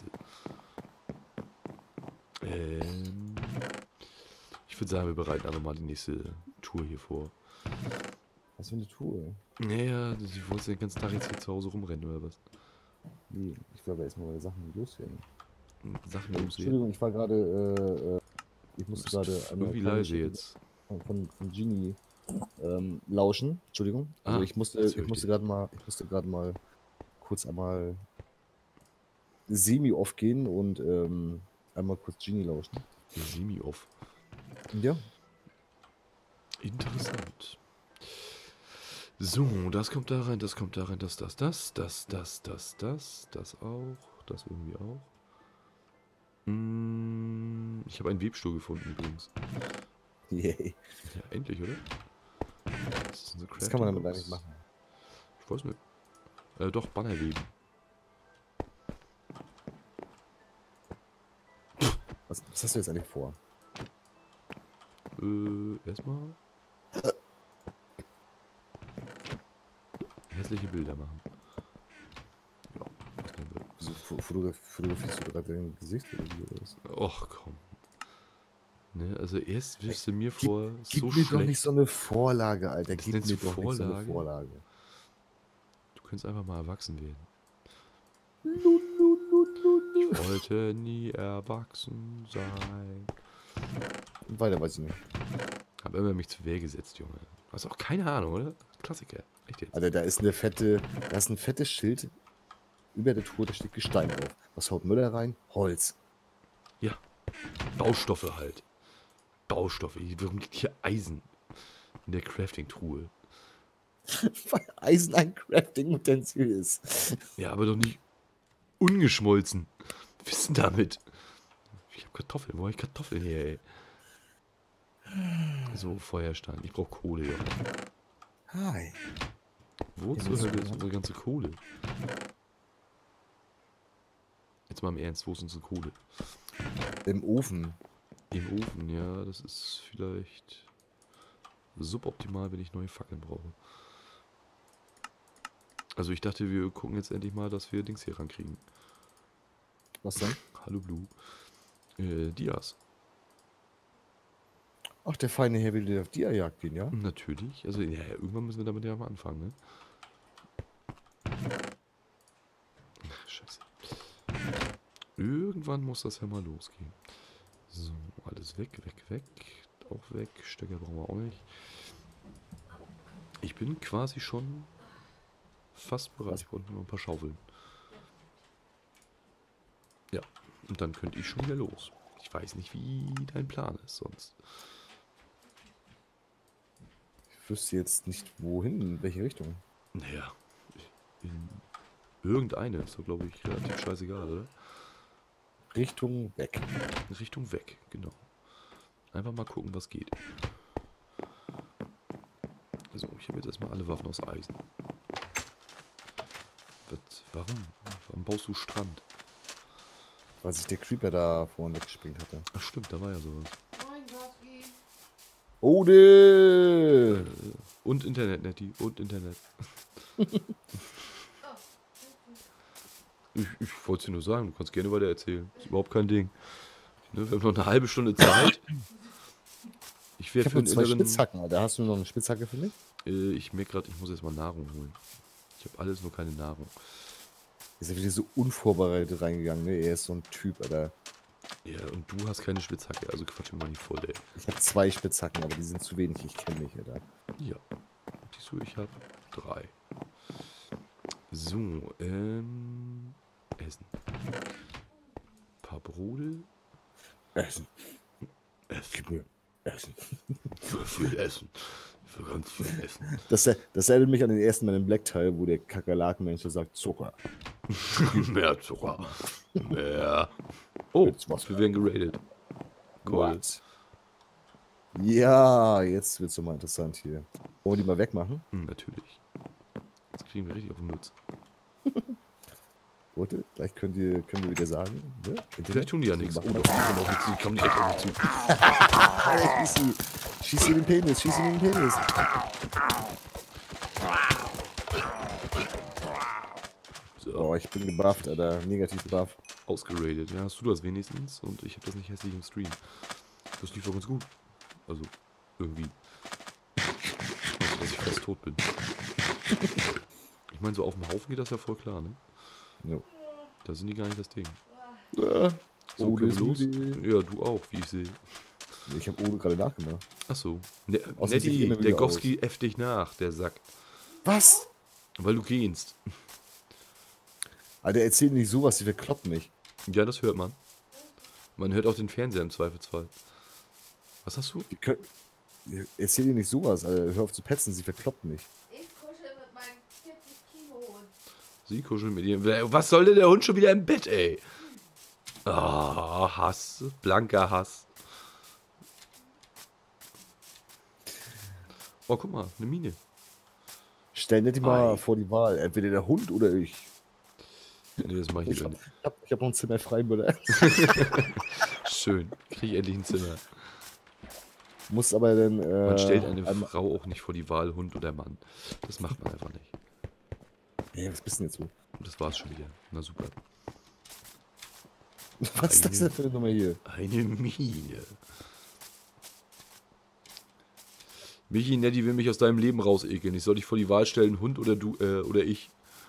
Ich würde sagen, wir bereiten einfach mal die nächste Tour hier vor. Was für eine Tour? Naja, ich wollte den ganzen Tag jetzt hier zu Hause rumrennen oder was? Nee, ich glaube erstmal meine Sachen loswerden. Sachen loswerden. Entschuldigung, ich war gerade, ich musste gerade irgendwie leise jetzt. Von Genie lauschen. Entschuldigung. Also ich musste gerade mal kurz einmal semi-off gehen und einmal kurz Genie lauschen. Semi-off. Ja. Interessant. So, das kommt da rein, das kommt da rein, das auch, das irgendwie auch. Ich habe einen Webstuhl gefunden übrigens. Yay. Ja, endlich, oder? Was kann man damit eigentlich machen? Ich weiß nicht. Doch, Banner weben. Was hast du jetzt eigentlich vor? Erstmal hässliche Bilder machen. Ja, was nehmen wir? Wieso fotografierst du gerade dein Gesicht oder was? Och, komm. Ne, also erst wirfst du mir vor, Gib so mir schlecht. doch nicht so eine Vorlage, Alter. Das Gib nennst mir du doch nicht so eine Vorlage? Vorlage. Du könntest einfach mal erwachsen werden. Ich wollte nie erwachsen sein. Weiter weiß ich nicht. Hab immer mich zur Wehr gesetzt, Junge. Du hast auch keine Ahnung, oder? Klassiker. Echt jetzt. Alter, da ist ein fettes Schild über der Tour, da steht Gestein drauf. Was haut Müller rein? Holz. Ja. Baustoffe halt. Baustoffe. Warum liegt hier Eisen in der Crafting-Truhe? Weil Eisen ein Crafting-Utensil ist. Ja, aber doch nicht ungeschmolzen. Was ist denn damit? Ich hab Kartoffeln. Wo hab ich Kartoffeln her, ey? So, Feuerstein. Ich brauch Kohle, Junge. Hi. Wo zur Hölle ist unsere ganze Kohle? Jetzt mal im Ernst, wo ist unsere Kohle? Im Ofen. Im Ofen, ja, das ist vielleicht suboptimal, wenn ich neue Fackeln brauche. Also ich dachte, wir gucken jetzt endlich mal, dass wir Dings hier rankriegen. Was denn? Hallo Blue. Dias. Ach, der feine Herr will auf Dia-Jagd gehen, ja? Natürlich. Also ja, irgendwann müssen wir damit ja mal anfangen, ne? Ach, scheiße. Irgendwann muss das ja mal losgehen. So, alles weg. Auch weg. Stöcker brauchen wir auch nicht. Ich bin quasi schon fast bereit. Ich brauche nur ein paar Schaufeln. Ja, und dann könnte ich schon wieder los. Ich weiß nicht, wie dein Plan ist sonst. Ich wüsste jetzt nicht, wohin, in welche Richtung. Naja, in irgendeine ist doch, glaube ich, relativ scheißegal, oder? Richtung weg. Richtung weg, genau. Einfach mal gucken, was geht. Also, Ich habe jetzt erstmal alle Waffen aus Eisen. Warum? Warum baust du Strand? Weil sich der Creeper da vorne weggespringt hatte. Ach stimmt, da war ja sowas. Ode! Und Internet, Nettie. Und Internet. Ich wollte es dir nur sagen, du kannst gerne weiter erzählen. Ist überhaupt kein Ding. Ne, wir haben noch eine halbe Stunde Zeit. Ich Ich wäre habe für nur einen 2 inneren... Spitzhacken, Alter. Hast du noch eine Spitzhacke für mich? Ich merke gerade, ich muss erstmal Nahrung holen. Ich habe alles, nur keine Nahrung. Ist ja wieder so unvorbereitet reingegangen, ne? Er ist so ein Typ, Alter. Ja, und du hast keine Spitzhacke, also quatsch mir mal nicht voll, ey. Ich habe 2 Spitzhacken, aber die sind zu wenig. Ich kenne mich, Alter. Ja. Siehst du, ich habe 3. So, Essen. Ein paar Brodel. Essen. Essen. Gib mir Essen. Für viel Essen. Für ganz viel Essen. Das erinnert mich an den ersten Man in Black Teil, wo der Kakerlakenmensch so sagt, Zucker. Mehr Zucker. Mehr. Oh, Jetzt was. wir werden geradet. Cool. What? Ja, jetzt wird's doch mal interessant hier. Wollen wir die mal wegmachen? Natürlich. Jetzt kriegen wir richtig auf den Nutz. Warte, gleich können wir wieder sagen. Ne? Vielleicht tun die ja nichts. Machen Oh, wir doch, die kommen direkt auf mich zu. Schieß in den Penis, schieß in den Penis. So, Oh, ich bin gebufft, Alter. Negativ buff. ausgeradet. Ja, hast du das wenigstens? Und ich habe das nicht hässlich im Stream. Das lief doch ganz gut. Also, irgendwie. Also, dass ich fast tot bin. Ich meine, so auf dem Haufen geht das ja voll klar, ne? Jo. Da sind die gar nicht das Ding. So, Ode können ist wir los? müde. Ja, du auch, wie ich sehe. Ich habe Ode gerade nachgemacht. Achso. Außerdem sieht die Nettie, immer der wieder Gowski F dich nach, der Sack. Was? Weil du gehst. Alter, erzähl nicht sowas, die verkloppt mich. Ja, das hört man. Man hört auch den Fernseher im Zweifelsfall. Was hast du? Erzähl dir nicht sowas, Alter. Hör auf zu petzen, sie verkloppt mich. Ich kuschel mit meinem 40 Kilo Hund. Sie kuscheln mit ihr. Was soll denn der Hund schon wieder im Bett, ey? Ah, Hass. Blanker Hass. Oh, guck mal, eine Mine. Stell dir die mal Ei. vor die Wahl. Entweder der Hund oder ich. Nee, das mach ich Ich lieber hab nicht. noch ein Zimmer frei, Bruder. Schön. Krieg ich endlich ein Zimmer. Muss aber dann. Man stellt eine einmal- Frau auch nicht vor die Wahl, Hund oder Mann. Das macht man einfach nicht. Ey, was bist denn jetzt so? Und das war's schon wieder. Na super. Was ist das denn für eine Nummer hier? Eine Mine. Michi, Nettie will mich aus deinem Leben rausekeln. Ich soll dich vor die Wahl stellen, Hund oder du, oder ich.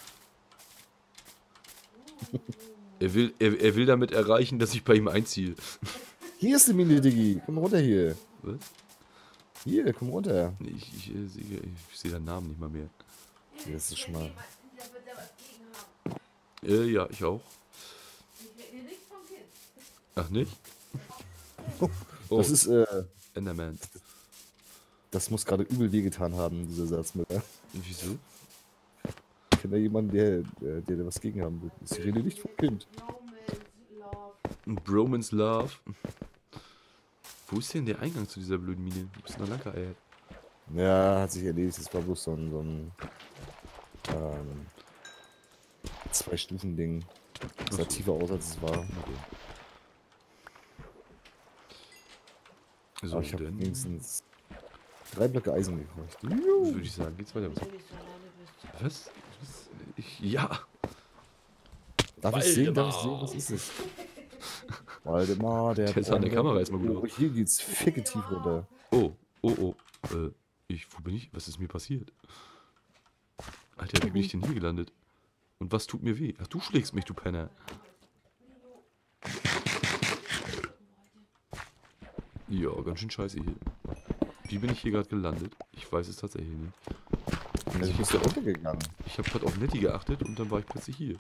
Er will damit erreichen, dass ich bei ihm einziehe. Hier ist die Mine, Diggi. Komm runter hier. Was? Hier, komm runter. Nee, ich sehe deinen Namen nicht mal mehr. Das ist schon mal. Der wird da was gegen haben. Ja, ich auch. Ich will dir nichts vom Kind. Ach, nicht? Oh, Das ist, Enderman. das muss gerade übel wehgetan haben, dieser Satz, Müller. Wieso? Ich kenne da jemanden, der da was gegen haben will. Ich rede nicht vom Kind. Romance, Love. Bromance Love. Wo ist denn der Eingang zu dieser blöden Mine? Wo ist denn der Lanker, ey? Ja, hat sich erledigt. Das war bloß so ein 2-Stufen-Ding. Das sah Ach so. tiefer aus, als es war. So, Aber ich habe dann wenigstens 3 Blöcke Eisen gekriegt. würde ich sagen, geht's weiter. Wenn du nicht so alleine bist. Was? Ja. Darf ich sehen? Was ist es? Waldemar, der Der ist an der Kamera erstmal gut Oh, hier geht's ficke tief runter. Oh. Wo bin ich? Was ist mir passiert? Alter, wie bin ich denn hier gelandet? Und was tut mir weh? Ach, du schlägst mich, du Penner. Ja, ganz schön scheiße hier. Wie bin ich hier gerade gelandet? Ich weiß es tatsächlich nicht. Also ich bin da runtergegangen. Ich habe gerade auf Nettie geachtet und dann war ich plötzlich hier.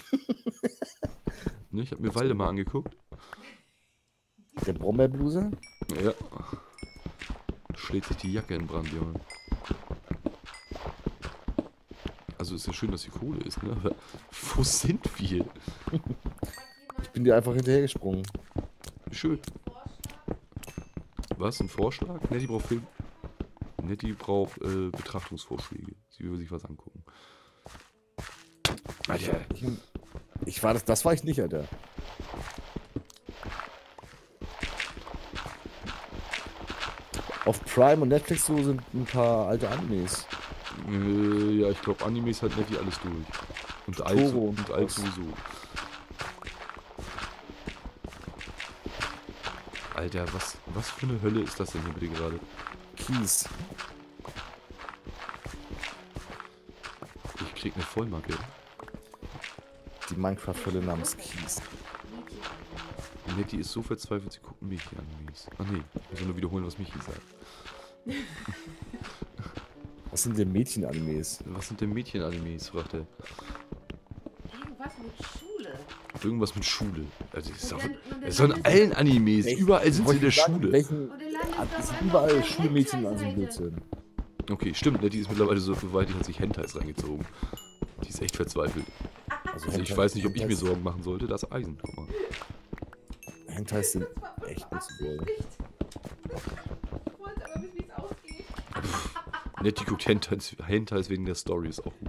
Ne, ich habe mir Waldemar angeguckt. Der Brombeerbluser? Ja. Schlägt sich die Jacke in Brand, Junge. Also ist ja schön, dass hier Kohle ist, ne? Aber wo sind wir? Ich bin dir einfach hinterhergesprungen. Schön. Was? Ein Vorschlag? Nettie braucht Film. Nettie braucht Betrachtungsvorschläge. Sie will sich was angucken. Alter. Ich war das war ich nicht, Alter. Auf Prime und Netflix so sind ein paar alte Animes. Ja, ich glaube, Animes hat Nettie alles durch. Und Totoro und alt sowieso. Alter, was für eine Hölle ist das denn hier bitte gerade? Kies. Ich krieg eine Vollmacke. Die Minecraft-Hölle namens Kies. Nettie ist so verzweifelt, sie guckt Michi-Animes. Ach nee, ich muss nur wiederholen, was Michi sagt. Was sind denn Mädchen-Animes? Was sind denn Mädchen-Animes, fragt er. Irgendwas mit Schule. Irgendwas mit Schule. Also das ist Und doch, dann- und das ist dann doch in ist- allen Animes. Echt? Überall sind sie in der Wollte ich sagen, Schule. Welchen, Und dann landet es auf sind einmal überall auf der Schulmädchen an so Hentai-Seite. Blödsinn. Okay, stimmt. Nettie ist mittlerweile so weit, die hat sich Hentais reingezogen. Die ist echt verzweifelt. Also Also ich weiß nicht, ob ich mir Sorgen machen sollte. Das Eisen, guck mal. Hentais sind echt nicht so doll. Ich wollte aber wissen, wie es ausgeht. Nettie guckt Hentais wegen der Story, ist auch gut.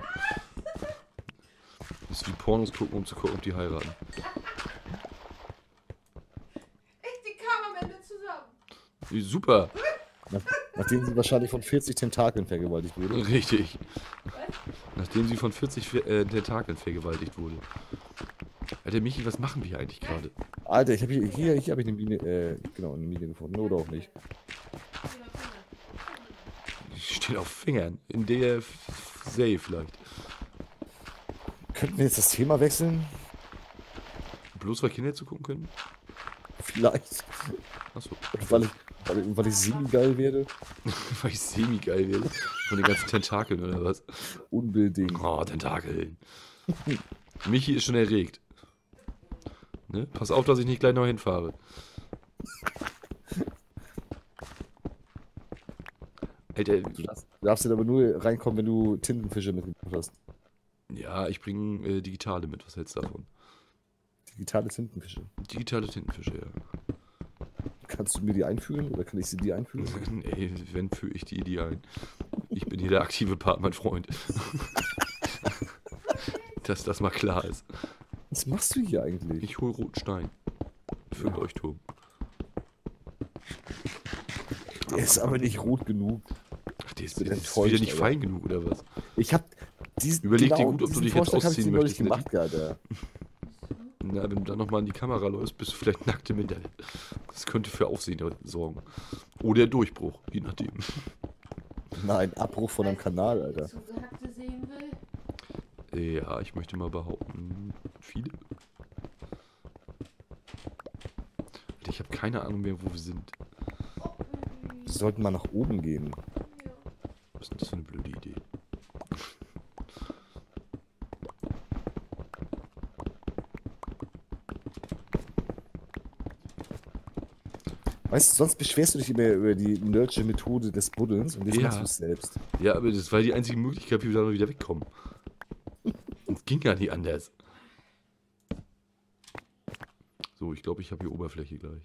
Das ist wie Pornos gucken, um zu gucken, ob die heiraten. Echt, die kamen am Ende zusammen. Super, Nachdem sie wahrscheinlich von 40 Tentakeln vergewaltigt wurde. richtig. Nachdem sie von 40 Tentakeln vergewaltigt wurde. Alter, Michi, was machen wir hier eigentlich gerade? Alter, ich habe hier habe ich eine Mine, genau, eine Mine gefunden. Oder auch nicht. Ich stehe auf Fingern. In der Serie vielleicht. Könnten wir jetzt das Thema wechseln? Bloß weil Kinder zu gucken können? Vielleicht. Achso. Und weil ich semi-geil werde? Weil ich semi-geil werde. Von den ganzen Tentakeln oder was? Unbedingt. Oh, Tentakeln. Michi ist schon erregt. Ne? Pass auf, dass ich nicht gleich noch hinfahre. Alter, Du darfst aber nur reinkommen, wenn du Tintenfische mitgebracht hast. ja, ich bringe digitale mit. Was hältst du davon? Digitale Tintenfische. Digitale Tintenfische, ja. Kannst du mir die einführen oder kann ich sie dir einführen? Ey, wenn führe ich die ein. Ich bin hier der aktive Part, mein Freund. Dass das mal klar ist. Was machst du hier eigentlich? Ich hole roten Stein. Für einen Leuchtturm. Der ist aber nicht rot genug. Ach, der ist bin wieder enttäuscht, nicht Alter. fein genug, oder was? Ich hab diesen Überleg dir gut, ob du diesen dich jetzt Vorschlag hab ich ausziehen dir neulich möchtest, gemacht, Alter. Na, wenn du dann nochmal in die Kamera läufst, bist du vielleicht nackt im Internet. Das könnte für Aufsehen sorgen. Oder Durchbruch, je nachdem. Nein, Abbruch von einem Kanal, Alter. Zugehackte sehen will. Ja, ich möchte mal behaupten, viele. Ich habe keine Ahnung mehr, wo wir sind. Wir sollten mal nach oben gehen. Was ist denn das für eine blöde Idee? Weißt du, sonst beschwerst du dich immer über die nerdsche Methode des Buddelns und jetzt Ja. machst du es selbst. Ja, aber das war die einzige Möglichkeit, wie wir da noch wieder wegkommen. Es ging gar nicht anders. So, ich glaube, ich habe hier Oberfläche gleich.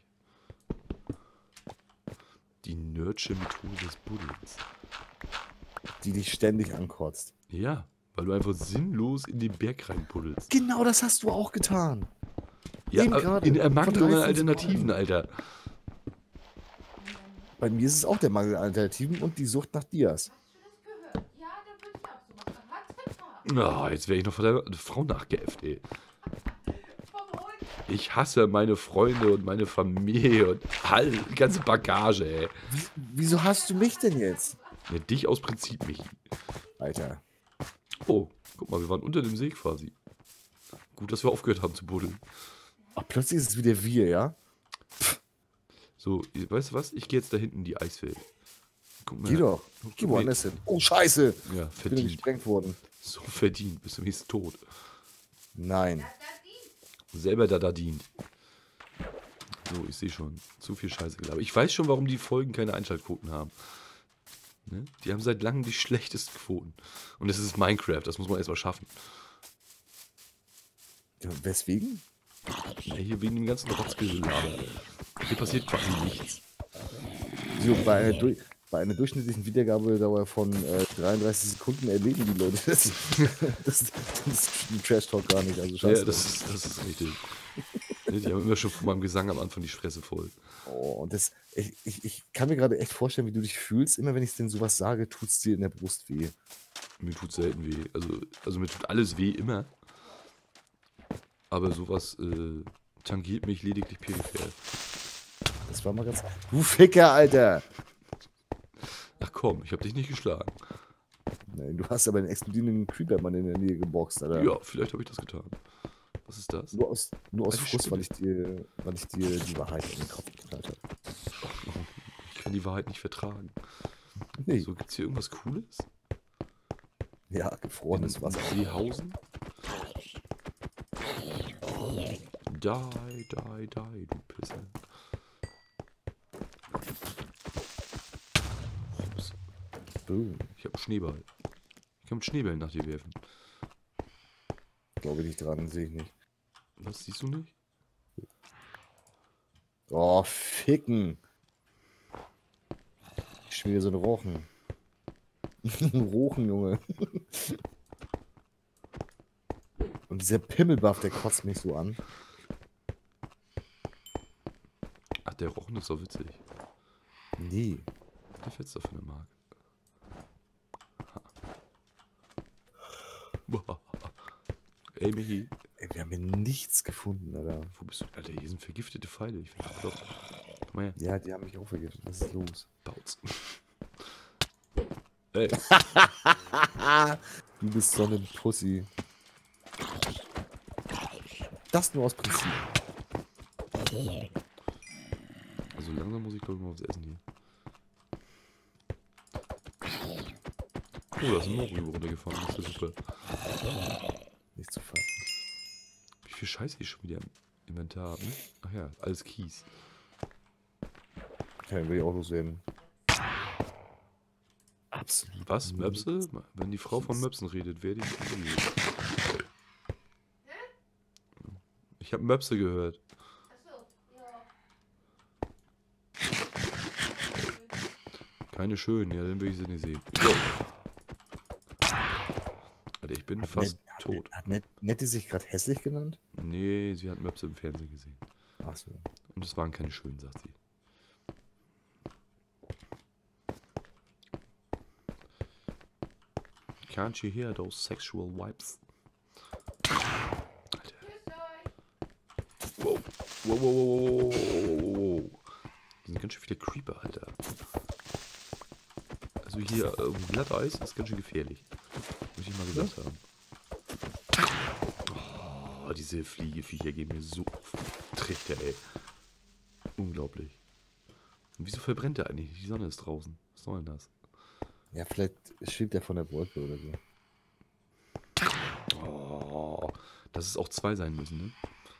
Die nerdsche Methode des Buddels. Die dich ständig ankotzt. Ja, weil du einfach sinnlos in den Berg reinpuddelst. Genau das hast du auch getan. Ja, Eben aber gerade. in Ermangelung Vor an 3, 5 Alternativen, Sekunden. Alter. Bei mir ist es auch der Mangel an Alternativen und die Sucht nach Dias. Hast du das gehört? Ja, dann würde ich auch so machen. Hat's getan. Jetzt wäre ich noch von der Frau nachgeäfft, ey. Vom Hund. Ich hasse meine Freunde und meine Familie und die ganze Bagage, ey. Wieso hast du mich denn jetzt? Ja, dich aus Prinzip, Michi. Alter. Oh, guck mal, wir waren unter dem See quasi. Gut, dass wir aufgehört haben zu buddeln. Ach, plötzlich ist es wieder wir, ja? So, weißt du was? Ich gehe jetzt da hinten in die Eiswelt. Guck mal. Geh doch. Guck Geh mal. woanders hin. Oh, scheiße. Ja, Ich bin verdient. gesprengt worden. So verdient. Bis zum nächsten Tod. Nein. Selber da dient. So, ich sehe schon. Zu viel Scheiße gelabert. Ich weiß schon, warum die Folgen keine Einschaltquoten haben. Ne? Die haben seit langem die schlechtesten Quoten. Und es ist Minecraft. Das muss man erstmal schaffen. Ja, weswegen? Ja, hier wegen dem ganzen Rotzgelaber. Hier passiert quasi nichts. So, Bei einer durchschnittlichen Wiedergabedauer von 33 Sekunden erleben die Leute das. Das ist ein Trash-Talk gar nicht. Also Ja, scheiße. das ist richtig. Die haben immer schon von meinem Gesang am Anfang die Fresse voll. Oh, und ich kann mir gerade echt vorstellen, wie du dich fühlst. Immer wenn ich denn sowas sage, tut es dir in der Brust weh. Mir tut selten weh. Also mir tut alles weh immer. Aber sowas tangiert mich lediglich peripher. Das war mal ganz. Du Ficker, Alter! Ach komm, ich hab dich nicht geschlagen. Nein, du hast aber einen explodierenden Creeper-Mann in der Nähe geboxt, Alter. Ja, vielleicht habe ich das getan. Was ist das? Nur aus Also Frust, weil ich dir die Wahrheit in den Kopf geknallt habe. Ich kann die Wahrheit nicht vertragen. Nee. So, gibt's hier irgendwas Cooles? Ja, gefrorenes Wasser. Seehausen? Die, du Pisser. Ups. Boom. Ich hab einen Schneeball. Ich kann mit Schneebällen nach dir werfen. Glaube nicht dran, sehe ich nicht. Was, siehst du nicht? Oh, ficken. Ich schmier so einen Rochen. Ein Rochen, Junge. Und dieser Pimmelbuff, der kotzt mich so an. Ach, der Rochen ist doch witzig. Nee. Der fetzt doch von der Mark. Boah. Ey, Michi. Ey, wir haben hier nichts gefunden, Alter. Wo bist du? Alter, hier sind vergiftete Pfeile. Ich finde das doch. Komm mal her. Ja, die haben mich auch vergiftet. Was ist los? Bautz. Ey. Du bist so eine Pussy. Das nur aus Prinzip. Also langsam muss ich glaube ich mal was essen hier. Oh, da ist ein Moorrübe runtergefahren. Das ist ja super. Nicht zu fassen. Wie viel Scheiße ich schon wieder im Inventar habe, ne? Ach ja, alles Kies. Okay, will ich auch loswerden. Absolut. Was? Möpse? Wenn die Frau von Möpsen redet, werde ich. Ich habe Möpse gehört. Achso, ja. Keine schönen, ja, dann will ich sie nicht sehen. Jo. Alter, ich bin fast tot. Hat Nettie sich gerade hässlich genannt? Nee, sie hat Möpse im Fernsehen gesehen. Achso. Und es waren keine schönen, sagt sie. Can't you hear those sexual vibes? Alter. Tschüss euch. Wow. Wow, wow, wow, wow, wow, wow. Das sind ganz schön viele Creeper, Alter. Also hier, Glatteis ist ganz schön gefährlich. Muss ich mal gesagt haben. Oh, diese Fliegeviecher gehen mir so auf den Trichter, ey. Unglaublich. Und wieso verbrennt der eigentlich? Die Sonne ist draußen. Was soll denn das? Ja, vielleicht schwebt er von der Wolke oder so. Oh, dass es auch zwei sein müssen, ne?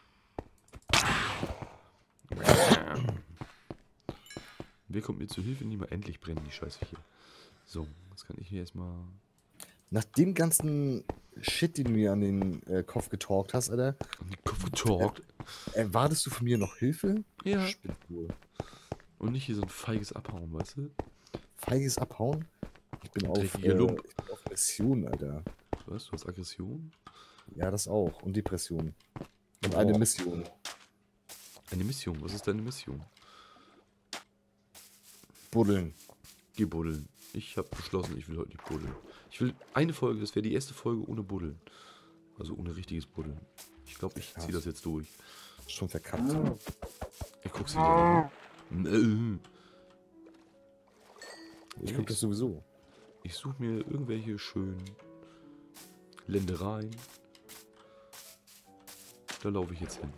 Wer kommt mir zu Hilfe? Niemand. Endlich brennen die Scheiße hier. So, jetzt kann ich hier erstmal. Nach dem ganzen Shit, den du mir an den Kopf getalkt hast, Alter, an den Kopf getalkt. erwartest du von mir noch Hilfe? Ja. Spitzbuhl. Und nicht hier so ein feiges Abhauen, weißt du? Feiges Abhauen? Ich bin Dreckige Lump. ich bin auf Mission, Alter. Was? Du hast Aggression? Ja, das auch. Und Depression. Und Oh. eine Mission. Eine Mission. Was ist deine Mission? Buddeln. Geh buddeln. Ich habe beschlossen, ich will heute nicht buddeln. Ich will eine Folge, das wäre die erste Folge ohne Buddeln. Also ohne richtiges Buddeln. Ich glaube, ich ziehe das jetzt durch. Schon verkackt. Ich guck's wieder an. Ich guck das sowieso. Ich suche mir irgendwelche schönen Ländereien. Da laufe ich jetzt hin.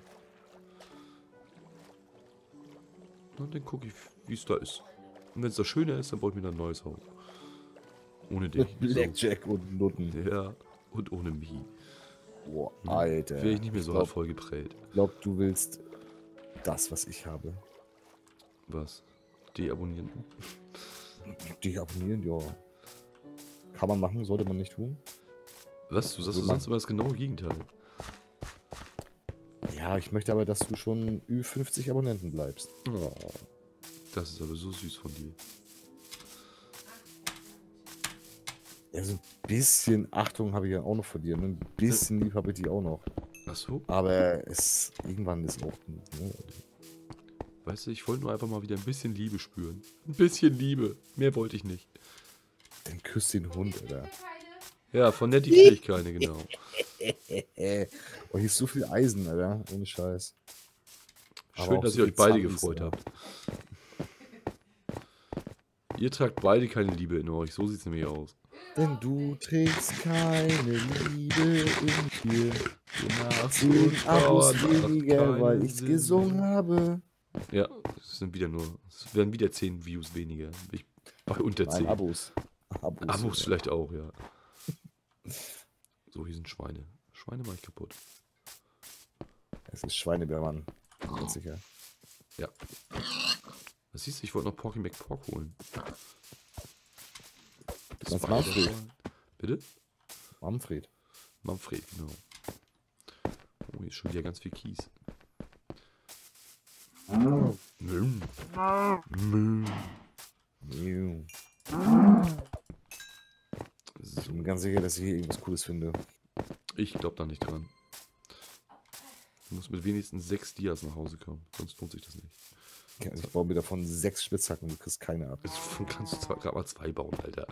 Und dann gucke ich, wie es da ist. Und wenn es da schöner ist, dann baue ich mir dann ein neues Haus. Ohne dich. Mit Blackjack und Nutten. So. Ja, und ohne mich. Boah, Alter. Wäre ich nicht mehr so glaub, voll geprägt. Ich glaube, du willst das, was ich habe. Was? Deabonnieren? Dich abonnieren, ja. Kann man machen, sollte man nicht tun. Was? Du sagst Also sonst immer das genaue Gegenteil. Ja, ich möchte aber, dass du schon über 50 Abonnenten bleibst. Oh, das ist aber so süß von dir. Ja, so ein bisschen Achtung habe ich ja auch noch vor dir. Ne? Ein bisschen lieb habe ich die auch noch. Ach so? Aber irgendwann ist auch. Ne? Weißt du, ich wollte nur einfach mal wieder ein bisschen Liebe spüren. Ein bisschen Liebe. Mehr wollte ich nicht. Dann küsst den Hund, Alter. Ja, von Nettie kriege ich keine, genau. Oh, hier ist so viel Eisen, Alter. Ohne Scheiß. Aber Schön, auch dass so ihr euch viel beide Zombies, gefreut ja. habt. Ihr tragt beide keine Liebe in euch. So sieht es nämlich aus. Denn du trägst keine Liebe in dir. Nach 10 Abos weniger, weil keinen ich Sinn. gesungen habe. Ja, es werden wieder 10 Views weniger. Bei unter 10. Nein, Abos. Abos ja. vielleicht auch, ja. So, hier sind Schweine. Schweine mache ich kaputt. Es ist Schweinebärmann. Ganz sicher. Ja. Was siehst du? Ich wollte noch Porky McPork holen. Das ist war ja Manfred. der Fall. Bitte? Manfred. Manfred, genau. Oh, hier ist schon wieder ganz viel Kies. Müll. Müll. Ich So, bin ganz sicher, dass ich hier irgendwas Cooles finde. ich glaube da nicht dran. Du musst mit wenigstens 6 Dias nach Hause kommen, sonst lohnt sich das nicht. Ich baue mir davon 6 Spitzhacken und du kriegst keine ab. Davon kannst du zwar gerade mal 2 bauen, Alter.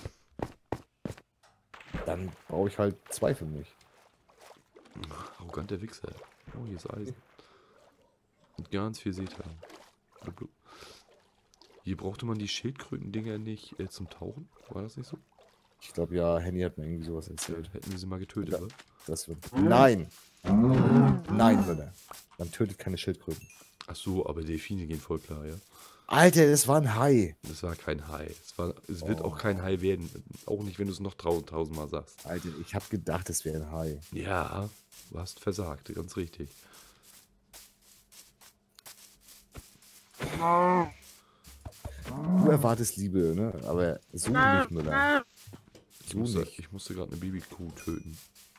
Dann brauche ich halt 2 für mich. Arroganter Wichser. Oh, hier ist Eisen. Und ganz viel Seetang. Blub, blub. Hier brauchte man die Schildkröten-Dinger nicht zum Tauchen. War das nicht so? Ich glaube, ja, Henny hat mir irgendwie sowas Ja, erzählt. hätten wir sie mal getötet, Ja. wa? Das wird. Nein! Nein, Leute. Man tötet keine Schildkröten. Ach so, aber Delfine gehen voll klar, ja. Alter, das war ein Hai. Das war kein Hai. Es wird Oh. auch kein Hai werden. Auch nicht, wenn du es noch tausendmal sagst. Alter, ich habe gedacht, es wäre ein Hai. Ja, du hast versagt, ganz richtig. Du erwartest Liebe, ne? Aber so nicht, Müller. So nicht. Ich musste gerade eine Babykuh töten.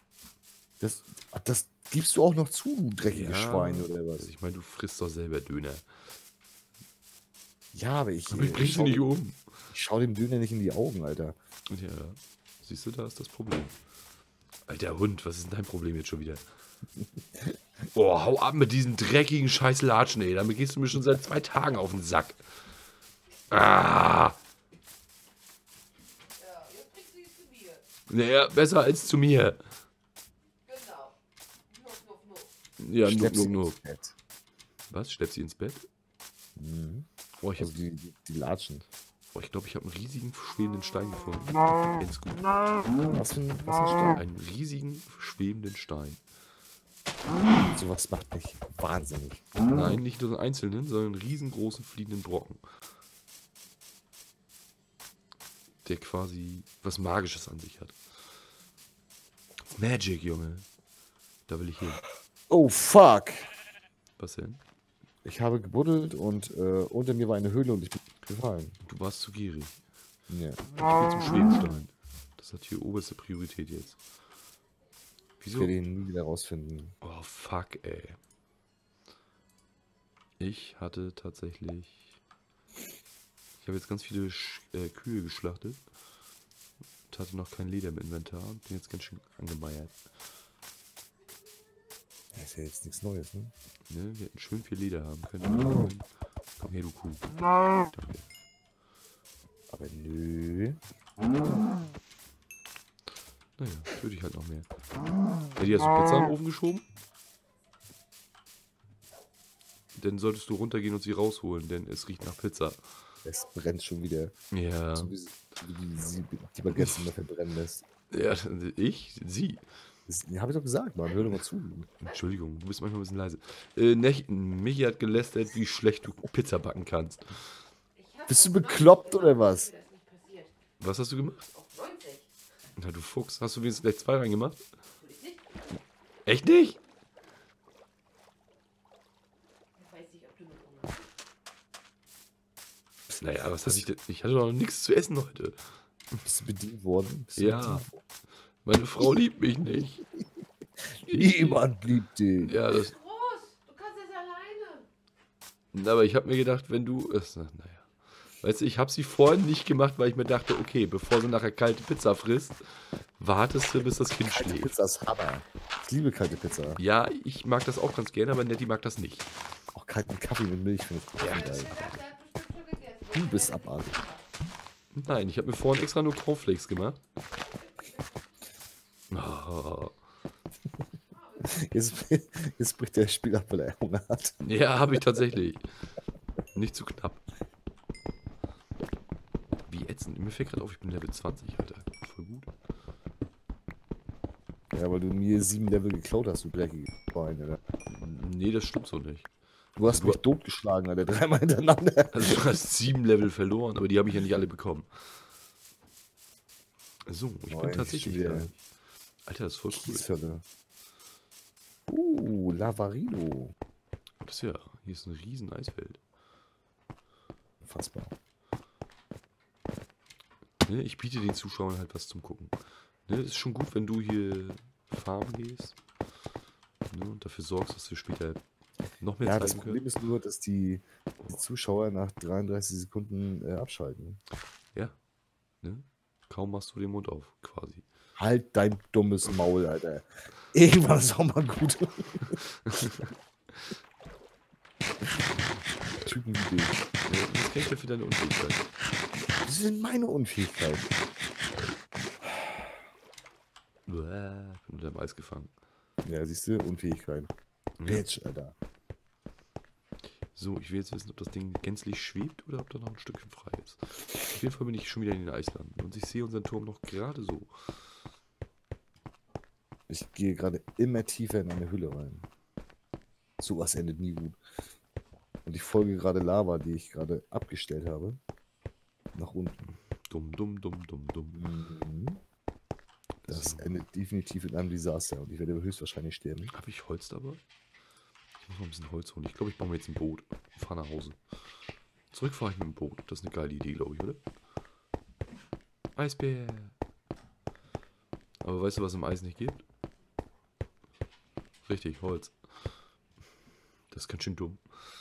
Das gibst du auch noch zu, du dreckiges Ja, Schwein, oder was? Also ich meine, du frisst doch selber Döner. Ja, aber ich Aber ich bring sie nicht um. schau dem Döner nicht in die Augen, Alter. Ja, siehst du, da ist das Problem. Alter Hund, was ist denn dein Problem jetzt schon wieder? Boah, hau ab mit diesen dreckigen scheiß Latschen, ey. Damit gehst du mir schon seit 2 Tagen auf den Sack. Ah! Ja, jetzt bringt sie zu mir. Naja, besser als zu mir. Genau. Nuff, nuff, nuff. Ja, Schlepp sie nuck. ins Bett. Was? Schleppt sie ins Bett? Mhm. Boah, ich Also die Latschen. glaube, ich habe einen riesigen schwebenden Stein gefunden. Ganz gut. Was für ein Stein? Einen riesigen schwebenden Stein. Sowas macht mich wahnsinnig. Nein, nicht nur einen einzelnen, sondern einen riesengroßen fliegenden Brocken. Der quasi was Magisches an sich hat. Magic, Junge. Da will ich hin. Oh, fuck! Was denn? Ich habe gebuddelt und unter mir war eine Höhle und ich bin gefallen. Du warst zu gierig. Ja. Ich will zum Schwebenstein. Das hat hier oberste Priorität jetzt. Ich Wieso? werde ihn nie wieder rausfinden. Oh, fuck, ey. Ich hatte tatsächlich... Ich habe jetzt ganz viele Kühe geschlachtet. Und hatte noch kein Leder im Inventar. Und bin jetzt ganz schön angemeiert. Das ist ja jetzt nichts Neues, ne? Ne? Wir hätten schön viel Leder haben können. Komm her, du Kuh. Danke. Aber nö. Naja, würde ich halt noch mehr. Hätte hast du Pizza im Ofen geschoben? Dann solltest du runtergehen und sie rausholen, denn es riecht nach Pizza. Es brennt schon wieder. Ja. So wie die Baguettes immer verbrennen lässt. Ja, sie. Das habe ich doch gesagt, Mann. Hör doch mal zu. Entschuldigung, du bist manchmal ein bisschen leise. Michi hat gelästert, wie schlecht du Pizza backen kannst. Ich hab Bist du auf bekloppt 90 oder was? Das ist nicht passiert. Was hast du gemacht? Auf 90. Na, du Fuchs. Hast du wenigstens gleich 2 reingemacht? Natürlich nicht. Echt nicht? Ich weiß nicht, ob du noch Hunger hast. Naja, was hatte ich denn? Ich hatte doch noch nichts zu essen heute. Bist du bedient worden? Bist du Ja. bedient worden? Meine Frau liebt mich nicht. Niemand liebt dich. Ja, das. Groß, du kannst das alleine. Aber ich habe mir gedacht, wenn du. Naja. Weißt du, ich habe sie vorhin nicht gemacht, weil ich mir dachte, okay, bevor sie nachher kalte Pizza frisst, wartest du, bis das Kind Kalte schläft. Pizza ist Hammer. Ich liebe kalte Pizza. Ja, ich mag das auch ganz gerne, aber Nettie mag das nicht. Auch kalten Kaffee mit Milch finde ich Ja, geil. Der hat bestimmt schon gegessen. Du bist abartig. Nein, ich habe mir vorhin extra nur Cornflakes gemacht. Oh, Jetzt bricht der Spiel ab, weil er Hunger hat. ja, habe ich tatsächlich. Nicht zu knapp. Wie ätzend. Mir fällt gerade auf, ich bin Level 20, Alter. Voll gut. Ja, weil du mir 7 Level geklaut hast, du dreckige Schwein, Alter. Nee, das stimmt so nicht. Du hast mich totgeschlagen, Alter, 3-mal hintereinander. Also du hast 7 Level verloren, aber die habe ich ja nicht alle bekommen. So, ich bin Boah, tatsächlich schwer. da. Alter, das ist voll cool. Kieshölle. Lavarino. Das ist ja, hier ist ein riesen Eisfeld. Unfassbar. Ne, ich biete den Zuschauern halt was zum Gucken. Ne, ist schon gut, wenn du hier farmen gehst. Ne, und dafür sorgst, dass wir später noch mehr Ja, das zeigen Problem können. ist nur, dass die Zuschauer nach 33 Sekunden abschalten. Ja. Ne? Kaum machst du den Mund auf, quasi. Halt dein dummes Maul, Alter. Irgendwann ist auch mal gut. Typen wie dich. Ne, das kennt ja für deine Unfähigkeit. Das sind meine Unfähigkeit. Bin unter dem Eis gefangen. Ja, siehst du, Unfähigkeit. Ja. Bitch, Alter. So, ich will jetzt wissen, ob das Ding gänzlich schwebt oder ob da noch ein Stückchen frei ist. Auf jeden Fall bin ich schon wieder in den Eislanden und ich sehe unseren Turm noch gerade so. Ich gehe gerade immer tiefer in eine Hülle rein. Sowas endet nie gut. Und ich folge gerade Lava, die ich gerade abgestellt habe. Nach unten. Dumm, dumm, dumm, dumm, dumm. Mhm. Das So. endet definitiv in einem Desaster und ich werde höchstwahrscheinlich sterben. Habe ich Holz dabei? Ich muss noch ein bisschen Holz holen. Ich glaube, ich baue mir jetzt ein Boot und fahre nach Hause. Zurück fahre ich mit dem Boot. Das ist eine geile Idee, glaube ich, oder? Eisbär. Aber weißt du, was im Eis nicht gibt? Richtig, Holz. Das ist ganz schön dumm.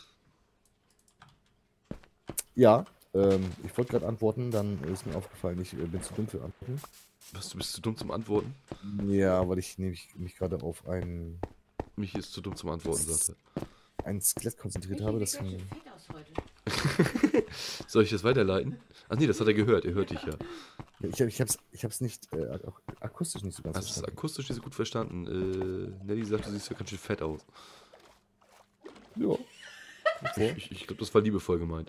Ja, ich wollte gerade antworten, dann ist mir aufgefallen, ich bin zu dumm für Antworten. Was, du bist zu dumm zum Antworten? Ja, weil ich nämlich mich gerade auf ein Mich ist zu dumm zum Antworten, sagte. Skelett konzentriert Michi habe. sieht ganz Deswegen, schön fett aus heute. Soll ich das weiterleiten? Ach nee, das hat er gehört. Er hört dich ja. ich hab's nicht akustisch nicht so ganz Hast du es verstanden. akustisch nicht so gut verstanden? Nelly sagt, du siehst ja ganz schön fett aus. Ja. Okay. Ich glaube, das war liebevoll gemeint.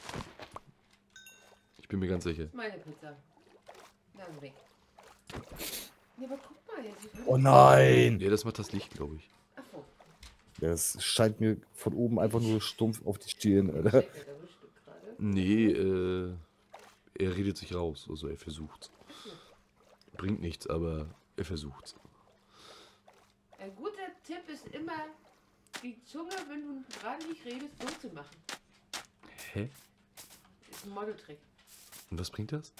Ich bin mir ganz sicher. Das ist meine Pizza. Dann weg. Ja, aber guck mal jetzt. Oh nein! Ja, das macht das Licht, glaube ich. Achso. Das scheint mir von oben einfach nur stumpf auf die Stirn, Alter. Nee, er redet sich raus. Also er versucht's. Bringt nichts, aber er versucht's. Ein guter Tipp ist immer, die Zunge, wenn du gerade nicht redest, so zu machen. Hä? Das ist ein Modeltrick. Und was bringt das?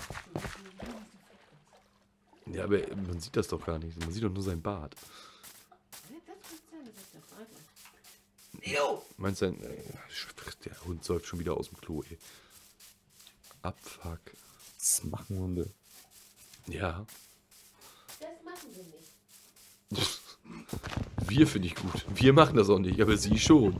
Ja, aber man sieht das doch gar nicht. Man sieht doch nur sein Bart. Das kann sein, dass ich das warte. Jo! Meinst du, der Hund säuft schon wieder aus dem Klo, ey. Abfuck. Das machen Hunde. Ja. Das machen wir nicht. Wir finde ich gut. Wir machen das auch nicht, aber sie schon.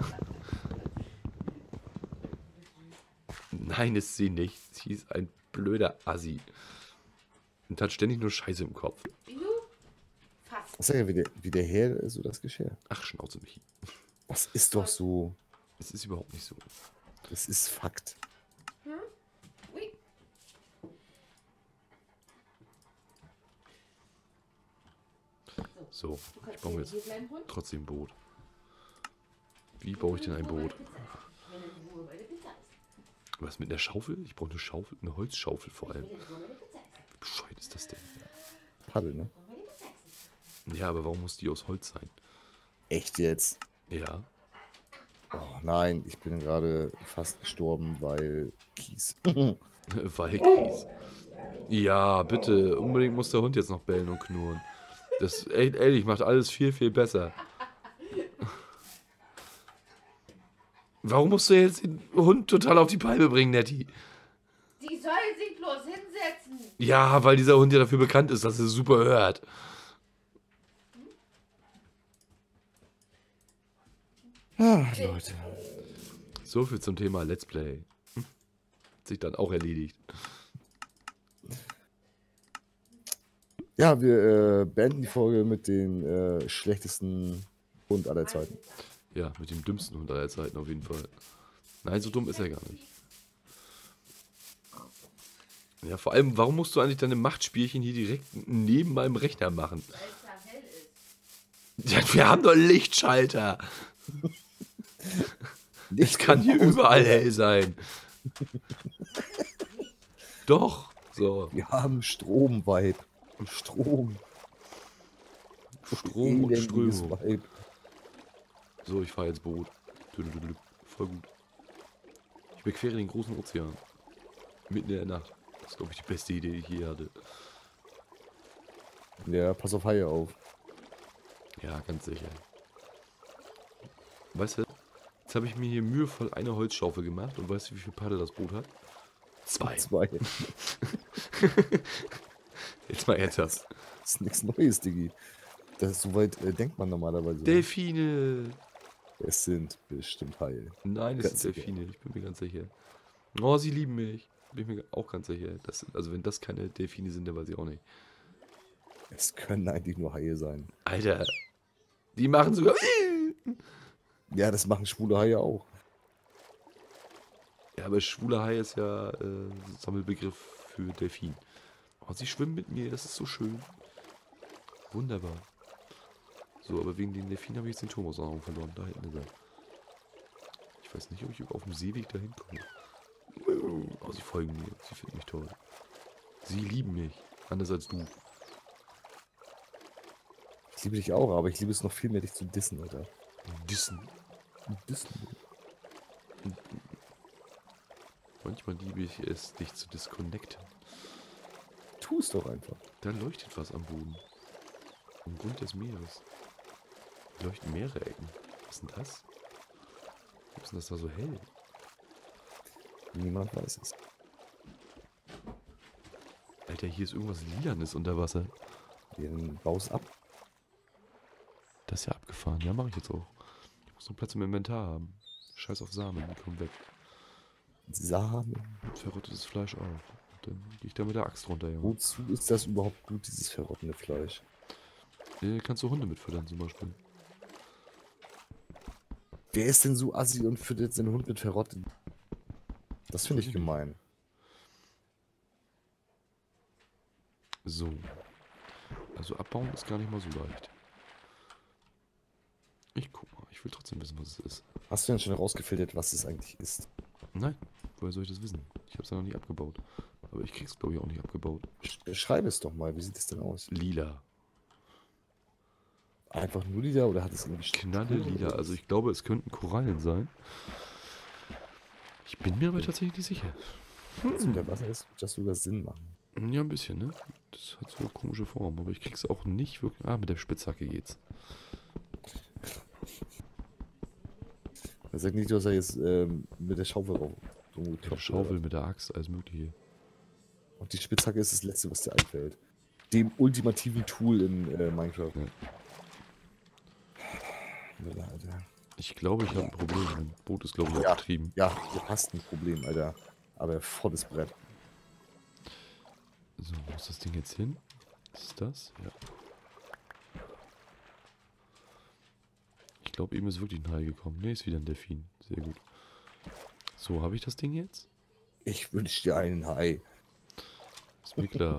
Nein, ist sie nicht. Sie ist ein blöder Assi. Und hat ständig nur Scheiße im Kopf. Jo! Fast. Das ist ja wie der Herr so das Geschirr. Ach, Schnauze, Michi. Das ist doch so. Es ist überhaupt nicht so. Das ist Fakt. Ui. So, Du ich kannst baue hier jetzt bleiben, Hund. trotzdem ein Boot. Wie baue ich denn ein Boot? Wenn du in Ruhe meine Pizza isst. Was, mit einer Schaufel? Ich brauche eine Schaufel, eine Holzschaufel vor allem. Wenn du in Ruhe meine Pizza isst. Wie bescheuert ist das denn? Paddel, ne? Meine Pizza essen. Ja, aber warum muss die aus Holz sein? Echt jetzt? Ja. Oh nein, ich bin gerade fast gestorben, weil Kies. Weil Kies. Ja, bitte. Unbedingt muss der Hund jetzt noch bellen und knurren. Das echt ehrlich macht alles viel, viel besser. Warum musst du jetzt den Hund total auf die Palme bringen, Nettie? Die soll sich bloß hinsetzen. Ja, weil dieser Hund ja dafür bekannt ist, dass er super hört. Ach, Leute. So viel zum Thema Let's Play. Hat sich dann auch erledigt. Ja, wir beenden die Folge mit dem schlechtesten Hund aller Zeiten. Ja, mit dem dümmsten Hund aller Zeiten auf jeden Fall. Nein, so dumm ist er gar nicht. Ja, vor allem, warum musst du eigentlich deine Machtspielchen hier direkt neben meinem Rechner machen? Weil es da hell ist. Ja, wir haben doch Lichtschalter. Es kann hier überall hell sein. Doch. So. Wir haben Strom-Vibe. Strom. Strom und Elendiges Strömung. Vibe. So, ich fahre jetzt Boot. Voll gut. Ich überquere den großen Ozean. Mitten in der Nacht. Das ist, glaube ich, die beste Idee, die ich je hatte. Ja, pass auf Haie auf. Ja, ganz sicher. Weißt du, jetzt habe ich mir hier mühevoll eine Holzschaufel gemacht und weißt du, wie viel Paddel das Boot hat? 2. 2. Jetzt mal ernsthaft. Das ist nichts Neues, Diggi. Das ist soweit denkt man normalerweise. Delfine. Es sind bestimmt Haie. Nein, es Ganz sind Delfine, ich bin mir ganz sicher. Oh, sie lieben mich. Bin ich mir auch ganz sicher. Also wenn das keine Delfine sind, dann weiß ich auch nicht. Es können eigentlich nur Haie sein. Alter, die machen sogar... Ja, das machen schwule Haie auch. Ja, aber schwuler Hai ist ja Sammelbegriff für Delfin. Oh, sie schwimmen mit mir, das ist so schön. Wunderbar. So, aber wegen den Delfinen habe ich jetzt den Thomas auch verloren. Da hinten ist er. Ich weiß nicht, ob ich auf dem Seeweg dahin komme. Oh, sie folgen mir. Sie finden mich toll. Sie lieben mich. Anders als du. Ich liebe dich auch, aber ich liebe es noch viel mehr, dich zu dissen, Alter. Dissen. Dissen. Manchmal liebe ich es, dich zu disconnecten. Tu es doch einfach. Da leuchtet was am Boden. Am Grund des Meeres. Da leuchten mehrere Ecken. Was ist denn das? Warum ist denn das da so hell? Niemand weiß es. Alter, hier ist irgendwas Lilanes unter Wasser. Ja, dann baus ab. Das ist ja abgefahren. Ja, mache ich jetzt auch. Ich muss noch Platz im Inventar haben. Scheiß auf Samen, die kommen weg. Samen. Verrottetes Fleisch auch. Und dann gehe ich da mit der Axt runter, Junge. Wozu ist das überhaupt gut, dieses verrottene Fleisch? Kannst du Hunde mitfüttern zum Beispiel. Wer ist denn so assi und füttert seinen Hund mit verrottet? Das finde ich gemein. So. Also abbauen ist gar nicht mal so leicht. Ich guck mal. Ich will trotzdem wissen, was es ist. Hast du denn schon herausgefiltert, was es eigentlich ist? Nein. Woher soll ich das wissen? Ich habe es ja noch nicht abgebaut. Aber ich krieg's, glaube ich, auch nicht abgebaut. Schreib es doch mal. Wie sieht es denn aus? Lila. Einfach nur lila oder hat es irgendwie Knalle lila. Also ich glaube, es könnten Korallen sein. Ich bin mir aber tatsächlich nicht sicher. Also unter Wasser ist, wird das sogar Sinn machen. Ja, ein bisschen, ne? Das hat so komische Formen, aber ich krieg's auch nicht wirklich... Ah, mit der Spitzhacke geht's. Er sagt nicht, dass er jetzt mit der Schaufel rauf. Mit der Schaufel, mit der Axt, alles mögliche. Und die Spitzhacke ist das Letzte, was dir einfällt. Dem ultimativen Tool in Minecraft. Ja. Alter. Ich glaube, ich habe ein Problem. Mein Boot ist, glaube ich, Ja. abgetrieben. Ja, du hast ein Problem, Alter. Aber volles Brett. So, wo ist das Ding jetzt hin? Ist das? Ja. Ich glaube, eben ist wirklich ein Hai gekommen. Ne, ist wieder ein Delfin. Sehr gut. So, habe ich das Ding jetzt? Ich wünsche dir einen Hai. Ist mir klar.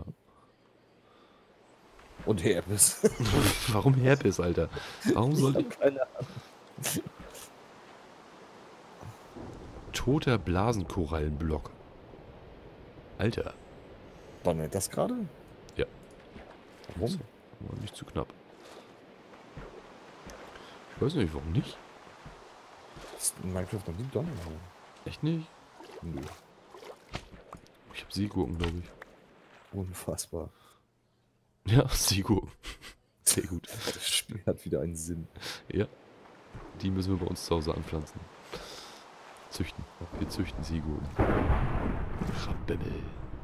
Und Herpes. Warum Herpes, Alter? Warum soll ich... Keine Ahnung. Toter Blasenkorallenblock. Alter. Donnert das gerade? Ja. Warum? War nicht zu knapp. Ich weiß nicht, warum nicht? Ist in Minecraft noch nie Donner. Echt nicht? Nö. Ich habe Seegurken, glaube ich. Unfassbar. Ja, Seegurken. Sehr gut. Das Spiel hat wieder einen Sinn. Ja. Die müssen wir bei uns zu Hause anpflanzen. Züchten. Wir züchten Seegurken. Rabimmel.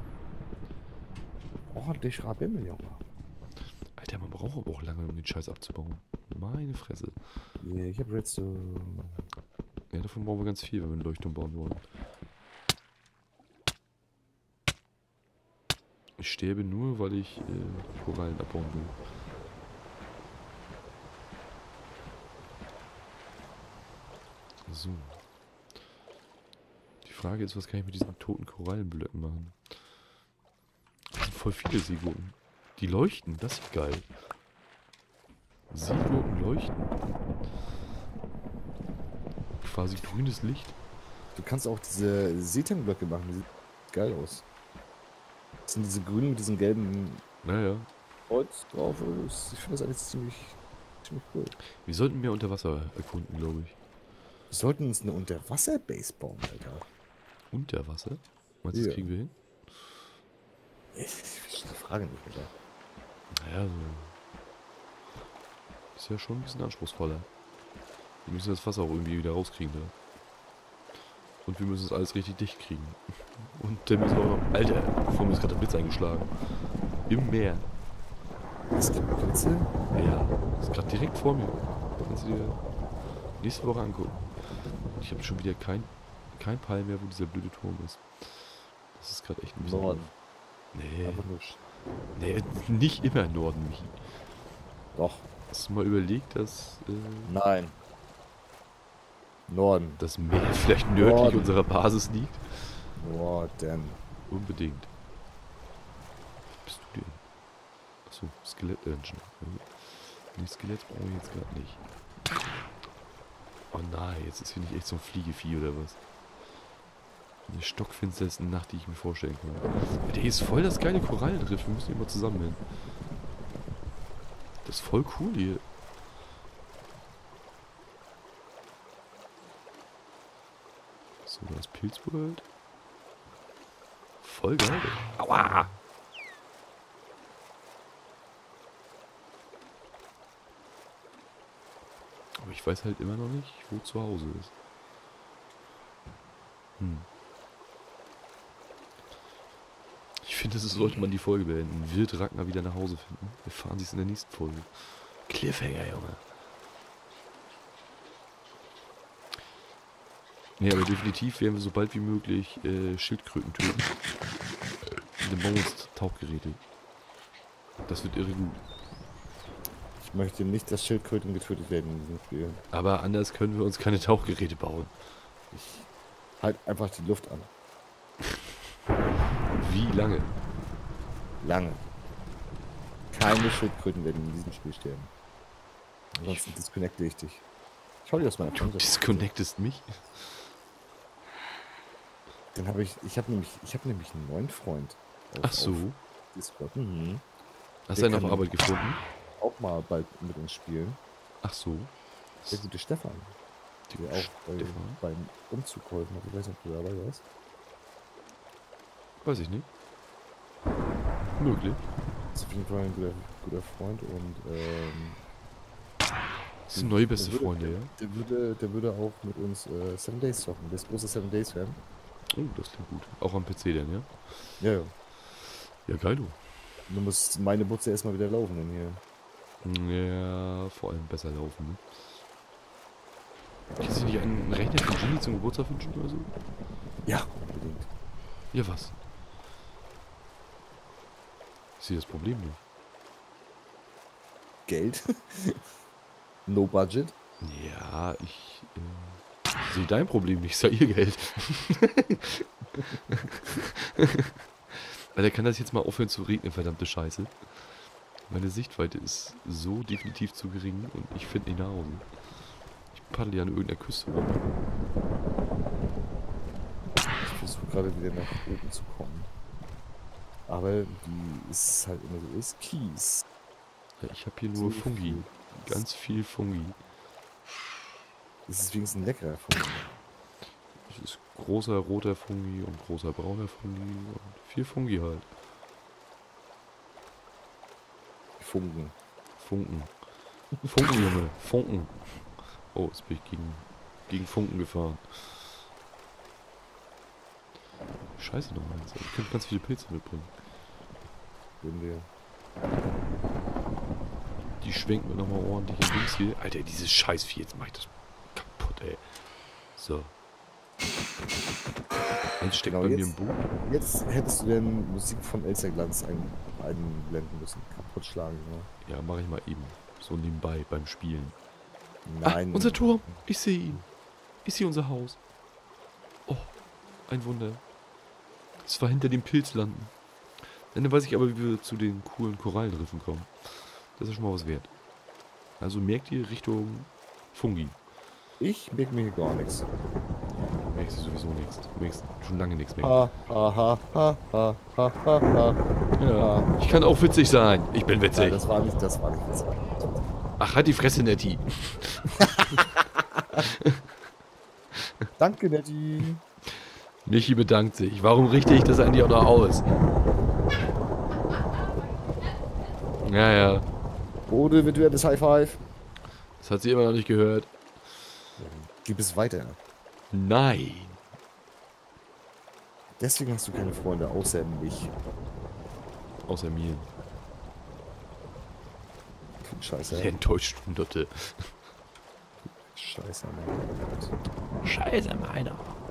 Ordentlich Rabimmel, Junge. Alter, man braucht aber auch lange, um den Scheiß abzubauen. Meine Fresse. Yeah, ich hab Redstone. Ja, davon brauchen wir ganz viel, wenn wir einen Leuchtturm bauen wollen. Ich sterbe nur, weil ich Korallen abbauen will. So. Die Frage ist, was kann ich mit diesen toten Korallenblöcken machen? Das sind voll viele Seegurken. Die leuchten, das ist geil. Seegurken leuchten. Quasi grünes Licht. Du kannst auch diese Seetang-Blöcke machen, die sehen geil aus. Das sind diese grünen mit diesem gelben Naja. Kreuz drauf. Ich finde das alles ziemlich cool. Wir sollten mehr unter Wasser erkunden, glaube ich. Wir sollten uns eine Unterwasser-Base bauen, Alter. Unter Wasser? Meinst du, das Ja. kriegen wir hin? Ich verstehe die Frage nicht, Alter. Naja, so. Ist ja schon ein bisschen anspruchsvoller. Wir müssen das Wasser auch irgendwie wieder rauskriegen, da. Und wir müssen es alles richtig dicht kriegen. Und dann müssen wir auch noch... Alter, vor mir ist gerade der Blitz eingeschlagen. Im Meer. Es gibt Blitze. Ja, ist gerade direkt vor mir. Kannst du dir nächste Woche angucken. Ich habe schon wieder kein Peil mehr, wo dieser blöde Turm ist. Das ist gerade echt ein bisschen... Norden. Nee, Einfach nur. nee, nicht immer Norden, Michi. Doch. Hast du mal überlegt, dass Nein. Norden. das Meer vielleicht nördlich Norden. unserer Basis liegt? Norden. Unbedingt. Was bist du denn? Achso, Skelett-Engine. Nee, Skelett brauche ich jetzt gerade nicht. Oh nein, jetzt ist hier nicht echt so ein Fliegevieh oder was? Eine stockfinsterste Nacht, die ich mir vorstellen kann. Der hier ist voll das geile Korallenriff. Wir müssen hier mal zusammen hin. Das ist voll cool hier. So, da ist Pilzworld. Voll geil. Aua! Aber ich weiß halt immer noch nicht, wo zu Hause ist. Ich finde, das sollte man die Folge beenden. Wird Ragnar wieder nach Hause finden? Wir fahren sie in der nächsten Folge. Cliffhanger, Junge. Nee, aber definitiv werden wir so bald wie möglich Schildkröten töten. Und dann bauen wir uns Tauchgeräte. Das wird irre gut. Ich möchte nicht, dass Schildkröten getötet werden in diesem Spiel. Aber anders können wir uns keine Tauchgeräte bauen. Ich halt einfach die Luft an. Wie lange? Lange. Keine Schildkröten werden in diesem Spiel sterben. Ansonsten disconnecte ich dich. Ich hau dir aus meiner Du Kante. disconnectest mich? Dann habe ich habe nämlich einen neuen Freund. Ach so. Auf Discord. Mhm. Hast du Der einen auf kann- Arbeit gefunden? Auch mal bald mit uns spielen. Ach so. Der gute Stefan. Der auch Stefan? beim Umzug geholfen hat. Ich weiß nicht, ob du dabei warst. Weiß ich nicht. Möglich. Das ist auf jeden Fall ein guter Freund und Das sind neue beste der würde- Freunde, ja? der würde auch mit uns 7 Days zocken. Der ist großer 7 Days Fan. Oh, das klingt gut. Auch am PC denn, ja? Ja, ja. Ja, geil, du. Du musst meine Butze erstmal wieder laufen denn hier. Ja, vor allem besser laufen, ne? Kannst du nicht einen Rechner für Genie zum Geburtstag wünschen oder so? Ja, unbedingt. Ja, was? Ich sehe das Problem nicht. Geld. No budget. Ja, ich sehe dein Problem nicht, ist ja ihr Geld. Alter, kann das jetzt mal aufhören zu regnen, verdammte Scheiße? Meine Sichtweite ist so definitiv zu gering und ich finde nicht nach Hause. Ich paddel ja an irgendeiner Küste rum. Ich versuche gerade wieder nach oben zu kommen. Aber wie es halt immer so ist, Kies. Ja, ich habe hier nur So Fungi. viel. Ganz viel Fungi. Das ist wenigstens ein leckerer von mir. Es ist großer roter Fungi und großer brauner Fungi und viel Fungi halt. Funken. Funken. Funken, Junge. Funken. Oh, jetzt bin ich gegen Funken gefahren. Scheiße noch eins. Ich könnte ganz viele Pilze mitbringen. Würden wir. Die schwenken wir nochmal ordentlich in links hier. Alter, dieses Scheißvieh, jetzt mach ich das kaputt, ey. So. Eins steckt Genau, bei mir jetzt- im Buch. Jetzt hättest du denn Musik von Elsa Glanz einblenden müssen. Kaputt schlagen, Ja, mache ich mal eben. So nebenbei beim Spielen. Nein. Ah, unser Turm. Ich sehe ihn. Ich sehe unser Haus. Oh, ein Wunder. Es war hinter dem Pilzlanden. Dann weiß ich aber, wie wir zu den coolen Korallenriffen kommen. Das ist schon mal was wert. Also merkt ihr Richtung Fungi. Ich merke mir hier gar nichts. Du merkst sowieso nichts. Du merkst schon lange nichts mehr. Ha, ha, ha, ha, ha, ha, ha, ha. Ja, ich kann auch witzig sein. Ich bin Nein, witzig. das war nicht witzig. Ach, halt die Fresse, Netti. Danke, Netti. Michi bedankt sich. Warum richte ich das eigentlich auch noch aus? Ja, ja. Ohne virtuelles High Five. Das hat sie immer noch nicht gehört. Gib es weiter. Nein. Deswegen hast du keine Freunde, außer mich. Außer mir. Scheiße. Der enttäuscht Hunderte. Scheiße, Mann. Scheiße, meiner.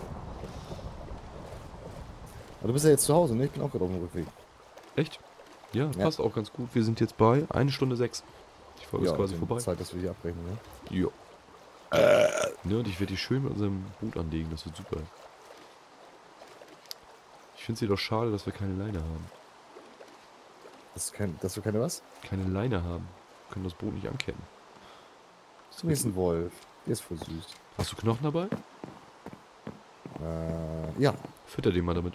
Aber du bist ja jetzt zu Hause, ne? Ich bin auch gerade auf dem Rückweg. Echt? Ja, Ja. passt auch ganz gut. Wir sind jetzt bei 1 Stunde 6. Die Folge ist quasi also vorbei. Zeit, dass wir hier abbrechen, ne? Ja. Ne, und ich werde die schön mit unserem Boot anlegen. Das wird super. Ich finde es jedoch schade, dass wir keine Leine haben. Dass du keine was? Keine Leine haben. Wir können das Boot nicht anketten. Du bist ein Wolf. Der ist voll süß. Hast du Knochen dabei? Ja. Fütter den mal damit.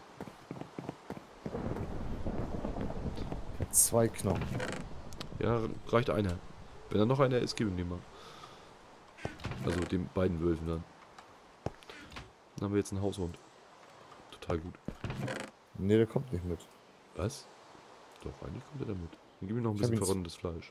2 Knochen. Ja, reicht einer. Wenn da noch einer ist, gib ihm den mal. Also den beiden Wölfen dann. Dann haben wir jetzt einen Haushund. Total gut. Ne, der kommt nicht mit. Was? Doch, eigentlich kommt er damit. Dann gib ihm noch ein Ich hab bisschen ihn- verrottetes Fleisch.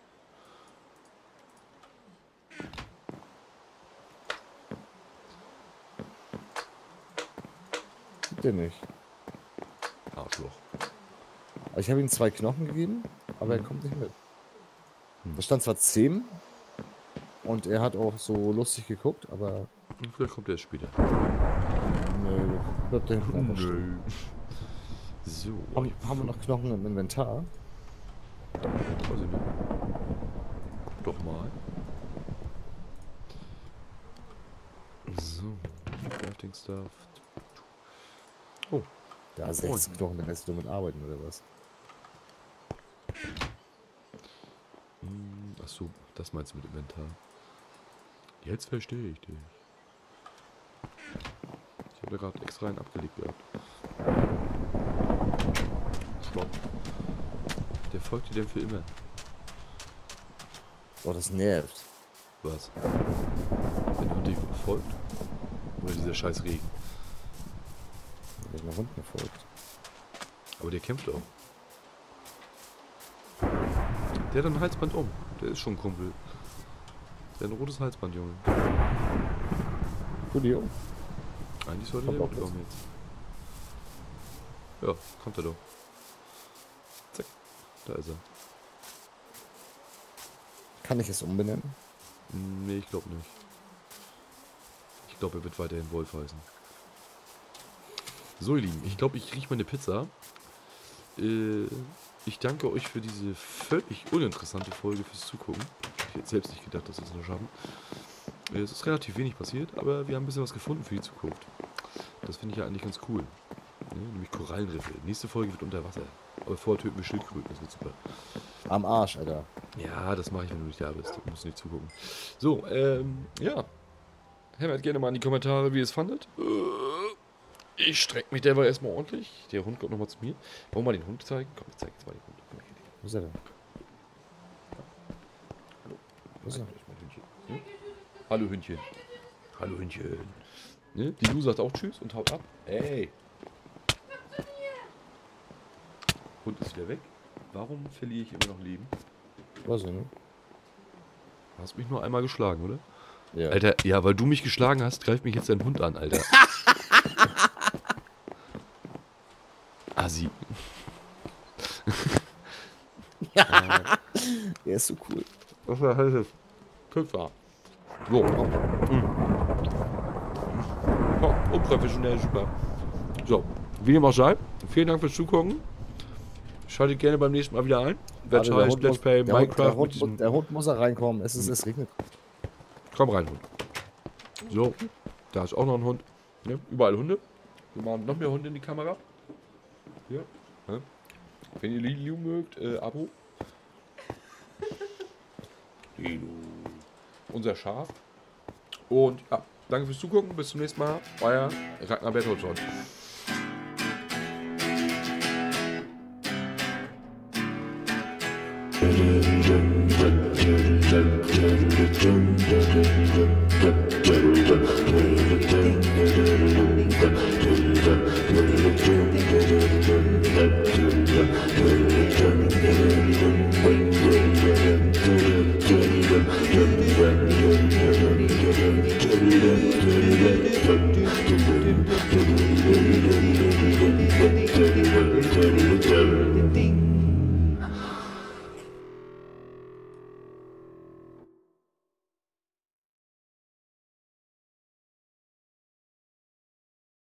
Gibt der nicht. Arschloch. Aber ich habe ihm 2 Knochen gegeben, aber er Mhm. kommt nicht mit. Hm. Da stand zwar 10 und er hat auch so lustig geguckt, aber Vielleicht kommt er erst später. nö, bleibt der hinten einfach stehen. So. Haben wir noch Knochen im Inventar? Weiß ich nicht. Guck doch mal. So. Crafting Stuff. Oh. Ja, 16 Knochen, dann lässt du damit arbeiten oder was? Achso, das meinst du mit Inventar. Jetzt verstehe ich dich. Ich habe da gerade extra einen abgelegt gehabt. Stopp. Der folgt dir denn für immer? Oh, das nervt. Was? Wenn der Hund dir folgt? Oder dieser scheiß Regen? Wenn der Hund mir folgt. Aber der kämpft auch. Der hat ein Halsband um. Der ist schon ein Kumpel. Der hat ein rotes Halsband, Junge. Julio. Eigentlich sollte Kommt der auch mitkommen jetzt. Ja, kommt er doch. Zack. Da ist er. Kann ich es umbenennen? Nee, ich glaube nicht. Ich glaube, er wird weiterhin Wolf heißen. So, ihr Lieben, ich glaube, ich rieche meine Pizza. Ich danke euch für diese völlig uninteressante Folge fürs Zugucken. Ich hätte selbst nicht gedacht, dass wir es noch schaffen. Es ist relativ wenig passiert, aber wir haben ein bisschen was gefunden für die Zukunft. Das finde ich ja eigentlich ganz cool. Ja, nämlich Korallenriffe. Nächste Folge wird unter Wasser. Aber vorher töten wir Schildkröten, das wird super. Am Arsch, Alter. Ja, das mache ich, wenn du nicht da bist. Du musst nicht zugucken. So, ja. Hämmert gerne mal in die Kommentare, wie ihr es fandet. Ich strecke mich derweil erstmal ordentlich. Der Hund kommt nochmal zu mir. Wollen wir mal den Hund zeigen? Komm, ich zeige jetzt mal den Hund. Komm, hier. Wo ist er denn? Hallo. Wo ist er? Zeig euch mal Hündchen. Hm? Hallo Hündchen. Hallo Hündchen. Ne? Die Lu sagt auch Tschüss und haut ab. Ey. Hund ist wieder weg. Warum verliere ich immer noch Leben? Weiß ich nicht. Du hast mich nur einmal geschlagen, oder? Ja. Alter, ja, weil du mich geschlagen hast, greift mich jetzt dein Hund an, Alter. Assi. Der ist so cool. Was war das? Pfeffer. So. Oh, unprofessionell, super. So, wie dem auch sei, vielen Dank fürs Zugucken. Schaltet gerne beim nächsten Mal wieder ein. Wer Warte, heißt Let's Play Minecraft mit diesem... Der Hund muss da reinkommen. Es regnet. Komm rein, Hund. So, da ist auch noch ein Hund. Ne? Überall Hunde. Wir machen noch mehr Hunde in die Kamera. Hier. Ne? Wenn ihr Lilu mögt, Abo. Lilu. Unser Schaf. Und ja, danke fürs Zugucken. Bis zum nächsten Mal. Euer Ragnar Bertholdsson.